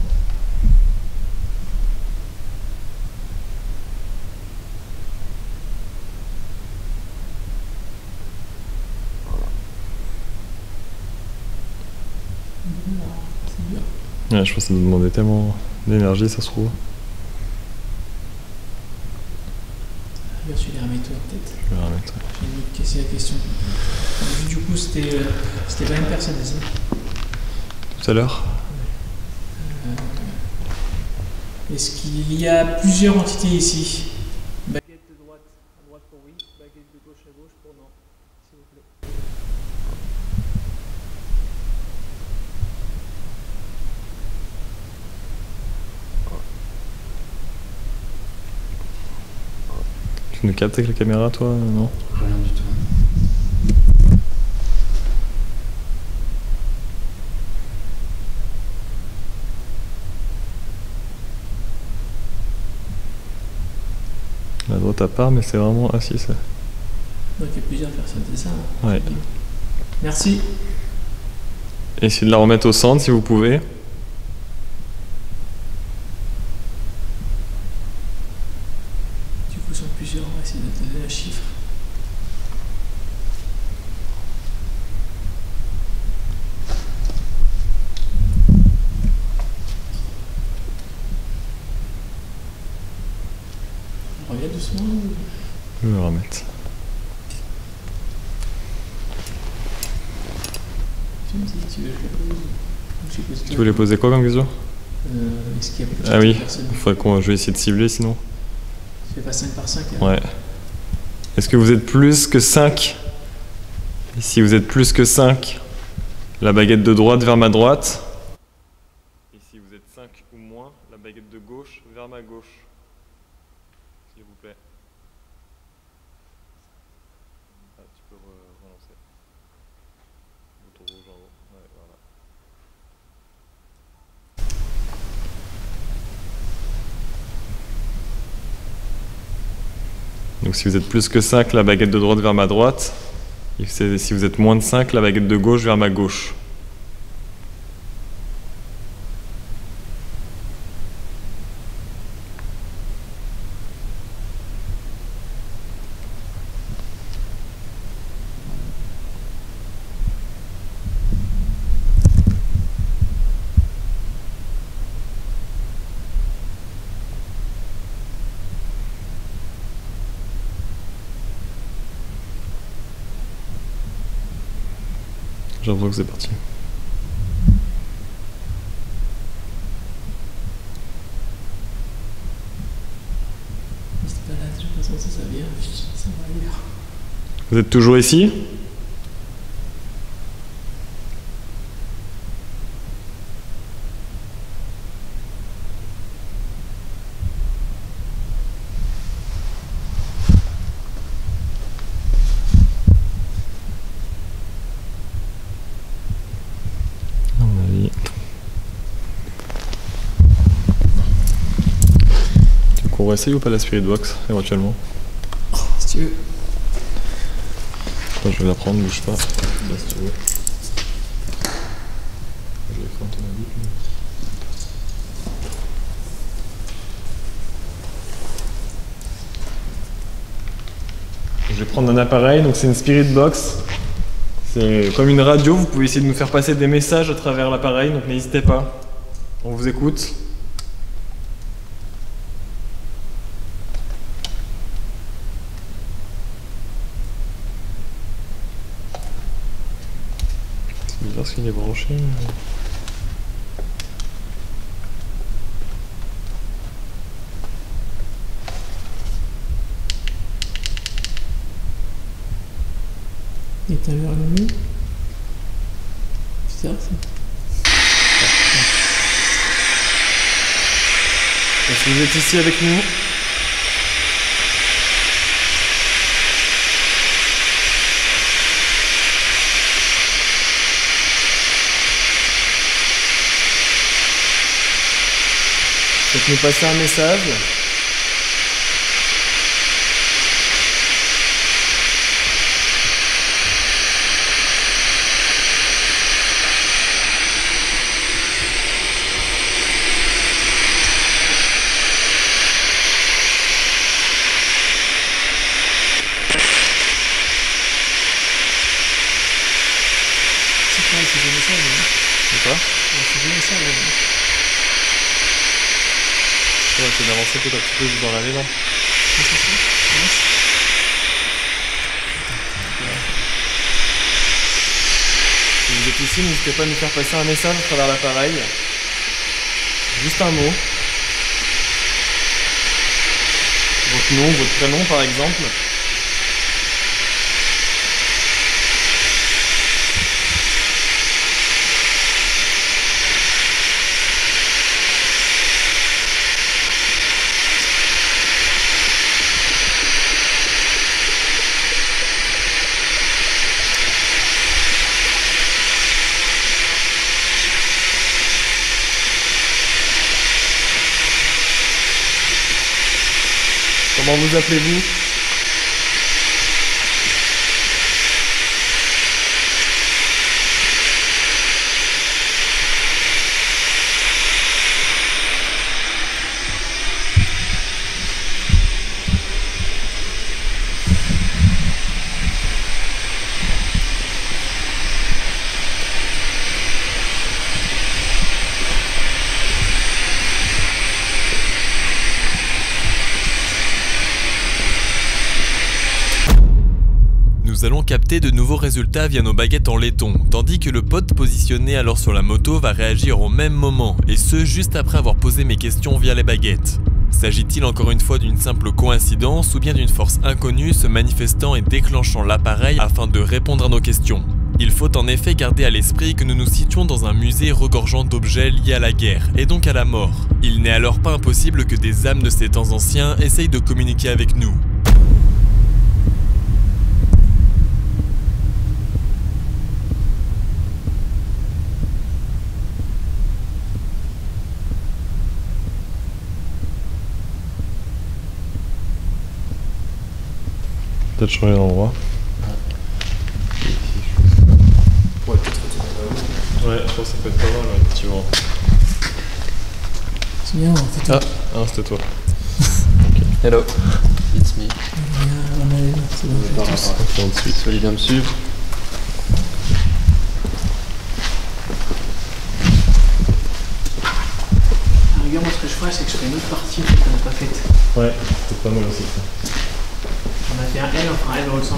Ouais, je pense que ça nous demandait tellement d'énergie, ça se trouve. Tu les remets toi peut-être. Je vais la remettre. J'ai une question. Du coup, c'était la même personne ici. Tout à l'heure. Est-ce qu'il y a plusieurs entités ici? Baguette de droite à droite pour oui, baguette de gauche à gauche pour non, s'il vous plaît. Tu nous captes avec la caméra, toi? Non? Rien du tout. La droite à part, mais c'est vraiment assis, ça. Donc il y a plusieurs personnes, c'est ça? Ouais. Merci. Essayez de la remettre au centre si vous pouvez. Du coup, ils sont plusieurs, on va essayer de donner un chiffre. On revient doucement ou... Je vais la remettre. Tu me dis, tu veux que je le pose? Tu voulais poser quoi comme question? Est-ce qu'il y a plus Ah oui, de personnes? je vais essayer de cibler sinon. Tu fais pas 5 par 5 hein? Ouais. Est-ce que vous êtes plus que 5? Et si vous êtes plus que 5, la baguette de droite vers ma droite. Et si vous êtes 5 ou moins, la baguette de gauche vers ma gauche. S'il vous plaît. Ah, tu peux relancer. Bouton rouge en haut. Ouais, voilà. Donc si vous êtes plus que 5, la baguette de droite vers ma droite. Et si vous êtes moins de 5, la baguette de gauche vers ma gauche. J'ai l'impression que c'est parti. C'est pas là, j'ai l'impression que ça vient, ça va aller. Vous êtes toujours ici? On va essayer ou pas la Spirit Box éventuellement? Si tu veux. Attends, je vais la prendre, bouge pas. Là, si tu veux. Je vais faire ton avis. Je vais prendre un appareil, donc c'est une Spirit Box. C'est comme une radio, vous pouvez essayer de nous faire passer des messages à travers l'appareil, donc n'hésitez pas. On vous écoute. Bizarre ce qu'il est branché. Éteindre la lumière. Bizarre ça. Est-ce que vous êtes ici avec nous? Faites-nous passer un message. C'est quoi? Ouais, c'est d'avancer peut-être un petit peu juste dans l'allée là. Si vous êtes ici, n'hésitez pas à nous faire passer un message à travers l'appareil. Juste un mot. Votre nom, votre prénom par exemple. Comment vous appelez-vous? Nous allons capter de nouveaux résultats via nos baguettes en laiton, tandis que le pote positionné alors sur la moto va réagir au même moment, et ce juste après avoir posé mes questions via les baguettes. S'agit-il encore une fois d'une simple coïncidence ou bien d'une force inconnue se manifestant et déclenchant l'appareil afin de répondre à nos questions? Il faut en effet garder à l'esprit que nous nous situons dans un musée regorgeant d'objets liés à la guerre, et donc à la mort. Il n'est alors pas impossible que des âmes de ces temps anciens essayent de communiquer avec nous. Peut-être changer d'endroit. Ouais, peut-être retourner là-haut. Ouais, je pense que ça peut être pas mal, ouais, effectivement. C'est bien, en fait. Ah, c'était toi. Hello, it's me. On est là, c'est bon. Soyez bien me suivre. Regarde, moi ce que je ferais, c'est que je ferais une autre partie qu'on n'a pas faite. Ouais, c'est pas mal aussi ça. On a fait un L, enfin un L dans l'autre sens.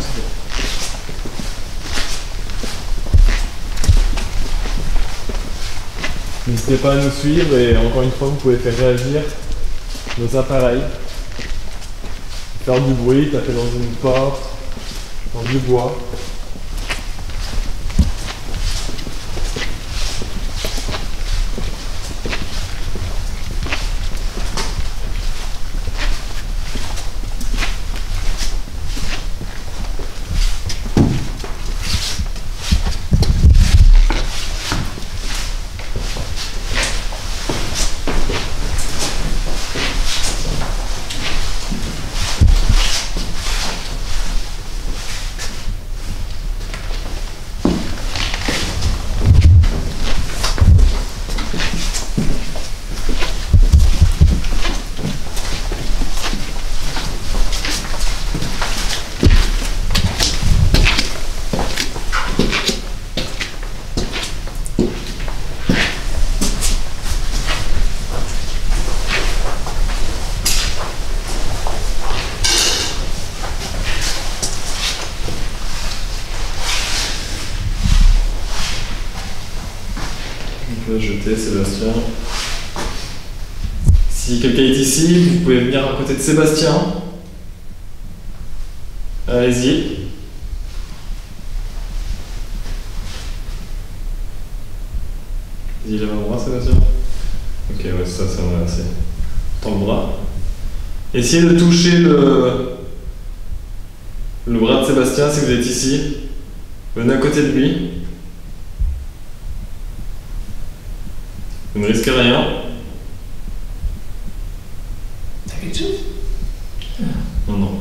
N'hésitez pas à nous suivre et encore une fois, vous pouvez faire réagir nos appareils. Faire du bruit, taper dans une porte, dans du bois. là, jeter, Sébastien. Si quelqu'un est ici, vous pouvez venir à côté de Sébastien. Allez-y. Il lève un bras, Sébastien. Ok, ouais, ça va assez. Tends le bras. Essayez de toucher le bras de Sébastien si vous êtes ici. Venez à côté de lui. Vous ne risquez rien. T'as quelque chose? Non, non.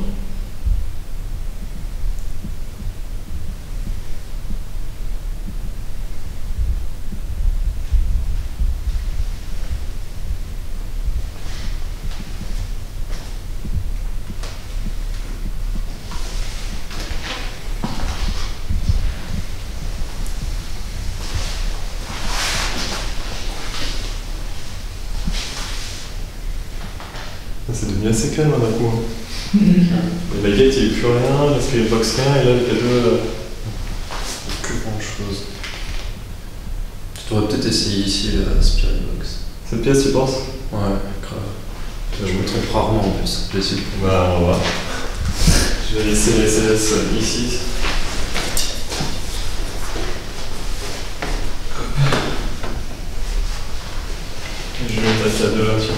C'est devenu assez calme d'un coup. Et la gate, il n'y a plus rien, parce qu'il boxe rien, et là, le cadeau. Que grand chose. Tu devrais peut-être essayer ici la Spirit Box. Cette pièce, tu penses? Ouais, grave. Je me trompe rarement en plus. J'essaie. Bah, on va. Je vais laisser les CS ici. Je vais mettre la cadeau là, tiens.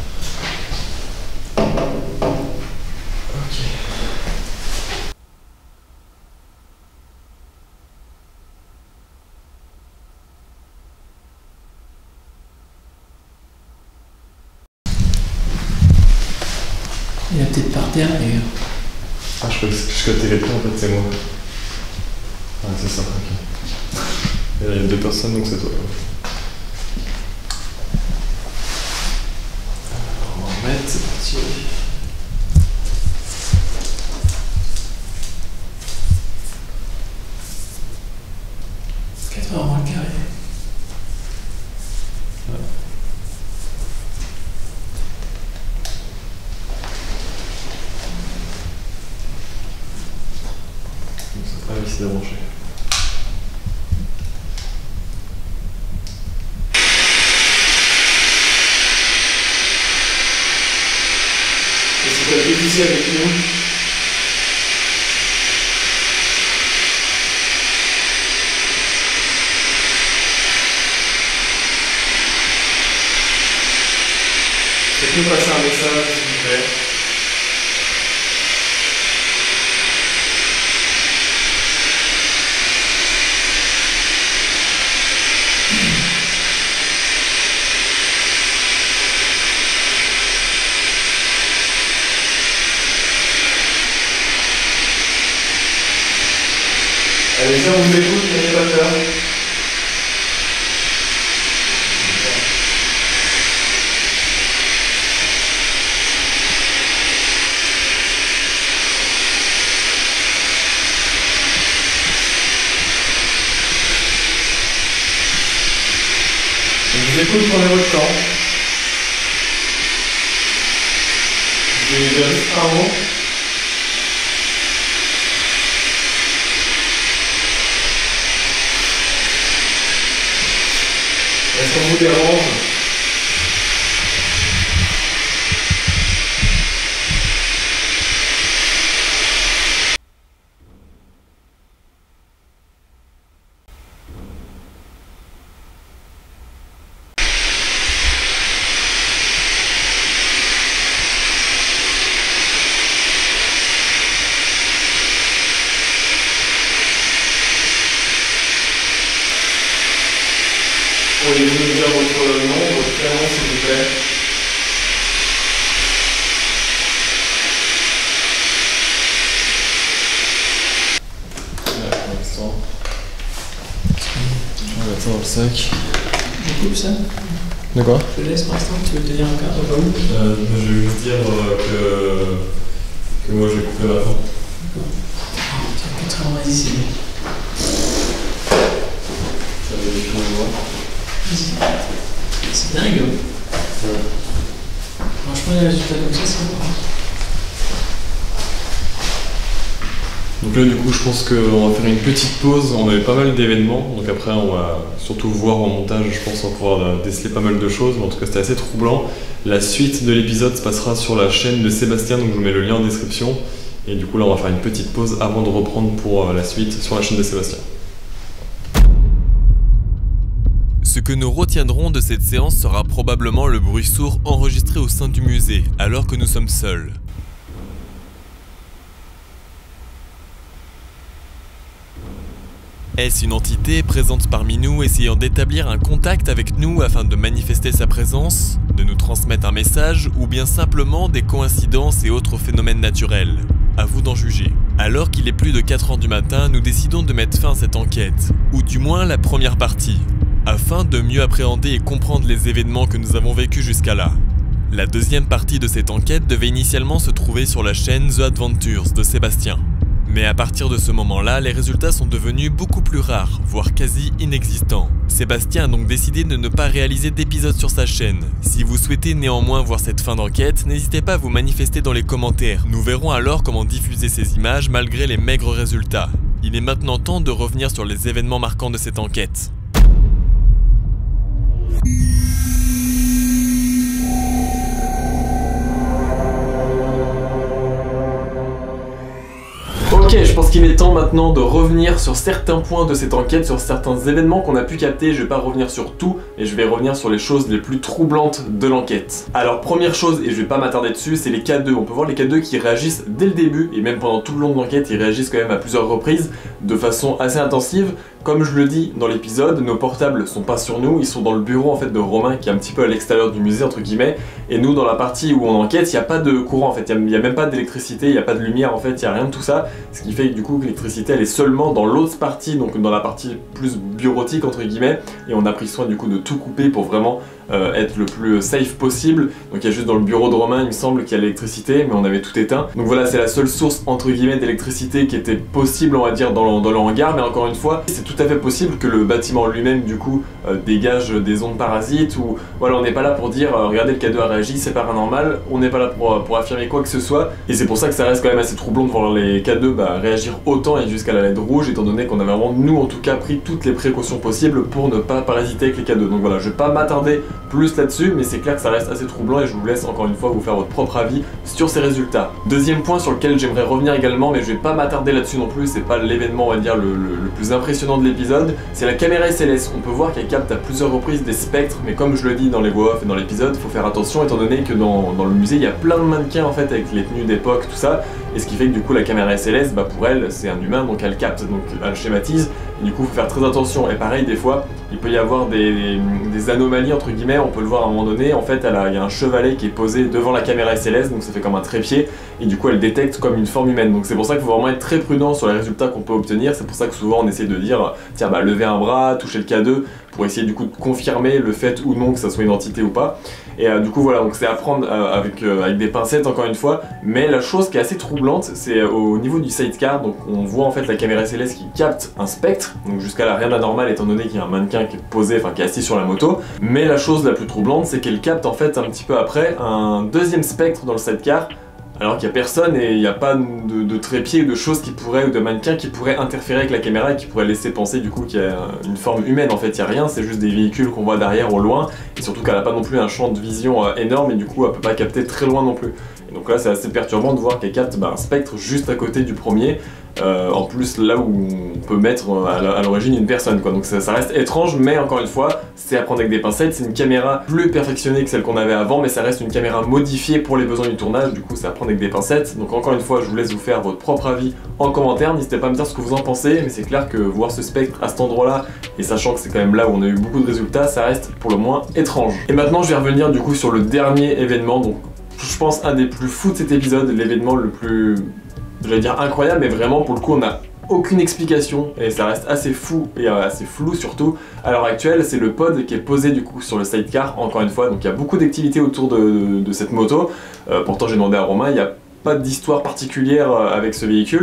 Il est peut-être par terre d'ailleurs. Ah, je captais quelqu'un, en fait, c'est moi. Ah, c'est ça, ok. Et là, il y a 2 personnes, donc c'est toi. Alors, on va en mettre, c'est parti. Vraiment le carré. Ah oui, c'est débranché. Est-ce que tu as fait ici avec nous? Faites-nous passer un message, s'il vous plaît. Allez-y, on vous écoute, n'ayez pas peur. Je vous écoute, prenez votre temps. Je vais dire juste un mot. Est-ce qu'on vous dérange? Pourriez-vous nous dire votre nom, votre prénom, s'il vous plaît? Pour l'instant. On va mettre ça dans le sac. On coupe ça? De quoi? Je te laisse pour l'instant, tu veux tenir encore au cas où? Je vais juste dire que moi je vais couper ma fin. D'accord. Vas-y, c'est bien. Ça va être fini de moi. C'est dingue. Ouais. Franchement, les résultats comme ça, c'est bon. Donc Donc là du coup je pense qu'on va faire une petite pause, on avait pas mal d'événements, donc après on va surtout voir en montage, je pense on va pouvoir déceler pas mal de choses, mais en tout cas c'était assez troublant. La suite de l'épisode se passera sur la chaîne de Sébastien, donc je vous mets le lien en description, et du coup là on va faire une petite pause avant de reprendre pour la suite sur la chaîne de Sébastien. Ce que nous retiendrons de cette séance sera probablement le bruit sourd enregistré au sein du musée, alors que nous sommes seuls. Est-ce une entité présente parmi nous essayant d'établir un contact avec nous afin de manifester sa présence, de nous transmettre un message ou bien simplement des coïncidences et autres phénomènes naturels? À vous d'en juger. Alors qu'il est plus de 4 h du matin, nous décidons de mettre fin à cette enquête, ou du moins la première partie, afin de mieux appréhender et comprendre les événements que nous avons vécus jusqu'à là. La deuxième partie de cette enquête devait initialement se trouver sur la chaîne The Adventures de Sébastien. Mais à partir de ce moment-là, les résultats sont devenus beaucoup plus rares, voire quasi inexistants. Sébastien a donc décidé de ne pas réaliser d'épisode sur sa chaîne. Si vous souhaitez néanmoins voir cette fin d'enquête, n'hésitez pas à vous manifester dans les commentaires. Nous verrons alors comment diffuser ces images malgré les maigres résultats. Il est maintenant temps de revenir sur les événements marquants de cette enquête. Ok, je pense qu'il est temps maintenant de revenir sur certains points de cette enquête, sur certains événements qu'on a pu capter. Je vais pas revenir sur tout, et je vais revenir sur les choses les plus troublantes de l'enquête. Alors première chose, et je vais pas m'attarder dessus, c'est les K2. On peut voir les K2 qui réagissent dès le début, et même pendant tout le long de l'enquête, ils réagissent quand même à plusieurs reprises, de façon assez intensive. Comme je le dis dans l'épisode, nos portables sont pas sur nous, ils sont dans le bureau en fait de Romain qui est un petit peu à l'extérieur du musée entre guillemets, et nous dans la partie où on enquête, il n'y a pas de courant en fait, il n'y a même pas d'électricité, il n'y a pas de lumière en fait, il n'y a rien de tout ça, ce qui fait que du coup l'électricité elle est seulement dans l'autre partie, donc dans la partie plus bureautique entre guillemets, et on a pris soin du coup de tout couper pour vraiment être le plus safe possible. Donc il y a juste dans le bureau de Romain il me semble qu'il y a l'électricité, mais on avait tout éteint. Donc voilà, c'est la seule source entre guillemets d'électricité qui était possible on va dire dans le hangar, mais encore une fois c'est tout à fait possible que le bâtiment lui-même du coup dégage des ondes parasites, ou voilà, on n'est pas là pour dire regardez le K2 a réagi, c'est paranormal, on n'est pas là pour affirmer quoi que ce soit, et c'est pour ça que ça reste quand même assez troublant de voir les K2 réagir autant et jusqu'à la LED rouge, étant donné qu'on avait vraiment nous en tout cas pris toutes les précautions possibles pour ne pas parasiter avec les K2. Donc voilà, je vais pas m'attarder plus là-dessus, mais c'est clair que ça reste assez troublant et je vous laisse encore une fois vous faire votre propre avis sur ces résultats. Deuxième point sur lequel j'aimerais revenir également, mais je vais pas m'attarder là-dessus non plus, c'est pas l'événement on va dire le plus impressionnant de l'épisode, c'est la caméra SLS. On peut voir qu'elle capte à plusieurs reprises des spectres, mais comme je le dis dans les voix off et dans l'épisode, faut faire attention étant donné que dans le musée il y a plein de mannequins en fait avec les tenues d'époque, tout ça, et ce qui fait que du coup la caméra SLS, pour elle c'est un humain, donc elle capte, donc elle schématise, et du coup faut faire très attention. Et pareil, des fois il peut y avoir des anomalies entre guillemets, on peut le voir à un moment donné, en fait il y a un chevalet qui est posé devant la caméra SLS, donc ça fait comme un trépied, et du coup elle détecte comme une forme humaine. Donc c'est pour ça qu'il faut vraiment être très prudent sur les résultats qu'on peut obtenir. C'est pour ça que souvent on essaie de dire tiens lever un bras, toucher le K2, pour essayer du coup de confirmer le fait ou non que ça soit une entité ou pas. Et du coup voilà, donc c'est à prendre avec des pincettes encore une fois, mais la chose qui est assez troublante, c'est au niveau du sidecar. Donc on voit en fait la caméra SLS qui capte un spectre, donc jusqu'à là rien d'anormal étant donné qu'il y a un mannequin qui est posé, enfin qui est assis sur la moto, mais la chose la plus troublante c'est qu'elle capte en fait un petit peu après un deuxième spectre dans le sidecar, alors qu'il n'y a personne et il n'y a pas de trépied ou de choses qui pourraient, ou de mannequins qui pourraient interférer avec la caméra et qui pourraient laisser penser du coup qu'il y a une forme humaine. En fait il n'y a rien, c'est juste des véhicules qu'on voit derrière au loin, et surtout qu'elle n'a pas non plus un champ de vision énorme, et du coup elle peut pas capter très loin non plus. Et donc là c'est assez perturbant de voir qu'elle capte un spectre juste à côté du premier, en plus là où on peut mettre à l'origine une personne quoi. Donc ça reste étrange, mais encore une fois c'est à prendre avec des pincettes. C'est une caméra plus perfectionnée que celle qu'on avait avant, mais ça reste une caméra modifiée pour les besoins du tournage, du coup c'est à prendre avec des pincettes. Donc encore une fois je vous laisse vous faire votre propre avis en commentaire, n'hésitez pas à me dire ce que vous en pensez, mais c'est clair que voir ce spectre à cet endroit là, et sachant que c'est quand même là où on a eu beaucoup de résultats, ça reste pour le moins étrange. Et maintenant je vais revenir du coup sur le dernier événement, donc je pense un des plus fous de cet épisode, l'événement le plus, j'allais dire incroyable, mais vraiment pour le coup on a aucune explication et ça reste assez fou et assez flou surtout à l'heure actuelle. C'est le pod qui est posé du coup sur le sidecar encore une fois, donc il y a beaucoup d'activités autour de cette moto. Pourtant j'ai demandé à Romain, il n'y a pas d'histoire particulière avec ce véhicule,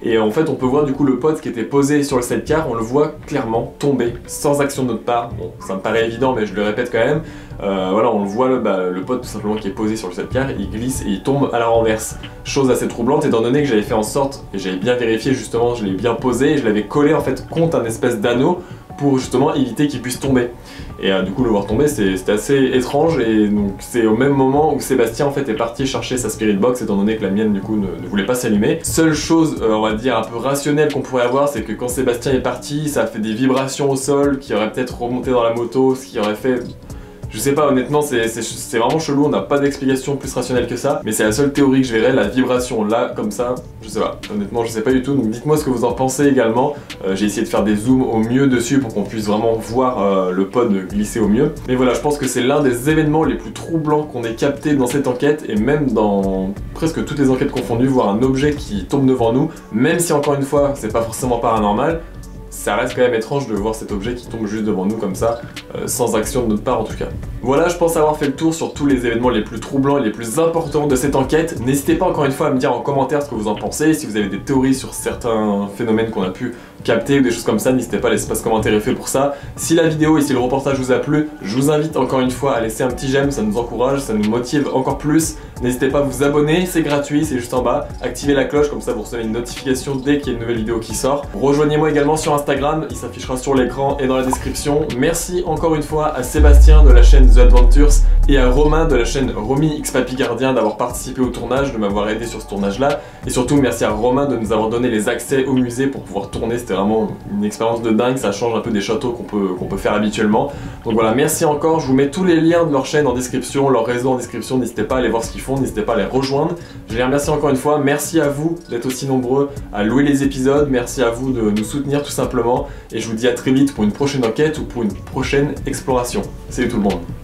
Et en fait on peut voir du coup le pod qui était posé sur le sidecar, on le voit clairement tomber sans action de notre part. Bon, ça me paraît évident mais je le répète quand même. Voilà, on le voit le pod tout simplement qui est posé sur le sidecar, il glisse et il tombe à la renverse. Chose assez troublante étant donné que j'avais fait en sorte, et j'avais bien vérifié justement, je l'ai bien posé et je l'avais collé en fait contre un espèce d'anneau pour justement éviter qu'il puisse tomber. Et du coup le voir tomber c'était assez étrange, et donc c'est au même moment où Sébastien en fait est parti chercher sa spirit box étant donné que la mienne du coup ne voulait pas s'allumer. Seule chose on va dire un peu rationnelle qu'on pourrait avoir, c'est que quand Sébastien est parti ça a fait des vibrations au sol qui auraient peut-être remonté dans la moto, ce qui aurait fait... Je sais pas, honnêtement c'est vraiment chelou, on n'a pas d'explication plus rationnelle que ça, mais c'est la seule théorie que je verrais, la vibration là, comme ça, je sais pas, honnêtement je sais pas du tout, donc dites-moi ce que vous en pensez également. J'ai essayé de faire des zooms au mieux dessus pour qu'on puisse vraiment voir le pod glisser au mieux. Mais voilà, je pense que c'est l'un des événements les plus troublants qu'on ait capté dans cette enquête, et même dans presque toutes les enquêtes confondues, voir un objet qui tombe devant nous, même si encore une fois c'est pas forcément paranormal, ça reste quand même étrange de voir cet objet qui tombe juste devant nous comme ça, sans action de notre part en tout cas. Voilà, je pense avoir fait le tour sur tous les événements les plus troublants et les plus importants de cette enquête. N'hésitez pas encore une fois à me dire en commentaire ce que vous en pensez, si vous avez des théories sur certains phénomènes qu'on a pu capter ou des choses comme ça, n'hésitez pas, l'espace commentaire est fait pour ça. Si la vidéo et si le reportage vous a plu, je vous invite encore une fois à laisser un petit j'aime, ça nous encourage, ça nous motive encore plus. N'hésitez pas à vous abonner, c'est gratuit, c'est juste en bas. Activez la cloche, comme ça vous recevez une notification dès qu'il y a une nouvelle vidéo qui sort. Rejoignez-moi également sur Instagram, il s'affichera sur l'écran et dans la description. Merci encore une fois à Sébastien de la chaîne The Adventures et à Romain de la chaîne Romy X Papy Gardien d'avoir participé au tournage, de m'avoir aidé sur ce tournage là. Et surtout merci à Romain de nous avoir donné les accès au musée pour pouvoir tourner, c'était vraiment une expérience de dingue, ça change un peu des châteaux qu'on peut faire habituellement. Donc voilà, merci encore, je vous mets tous les liens de leur chaîne en description, leur réseau en description, n'hésitez pas à aller voir ce qu'ils font, n'hésitez pas à les rejoindre. Je les remercie encore une fois, merci à vous d'être aussi nombreux à louer les épisodes, merci à vous de nous soutenir tout simplement, et je vous dis à très vite pour une prochaine enquête ou pour une prochaine exploration. Salut tout le monde.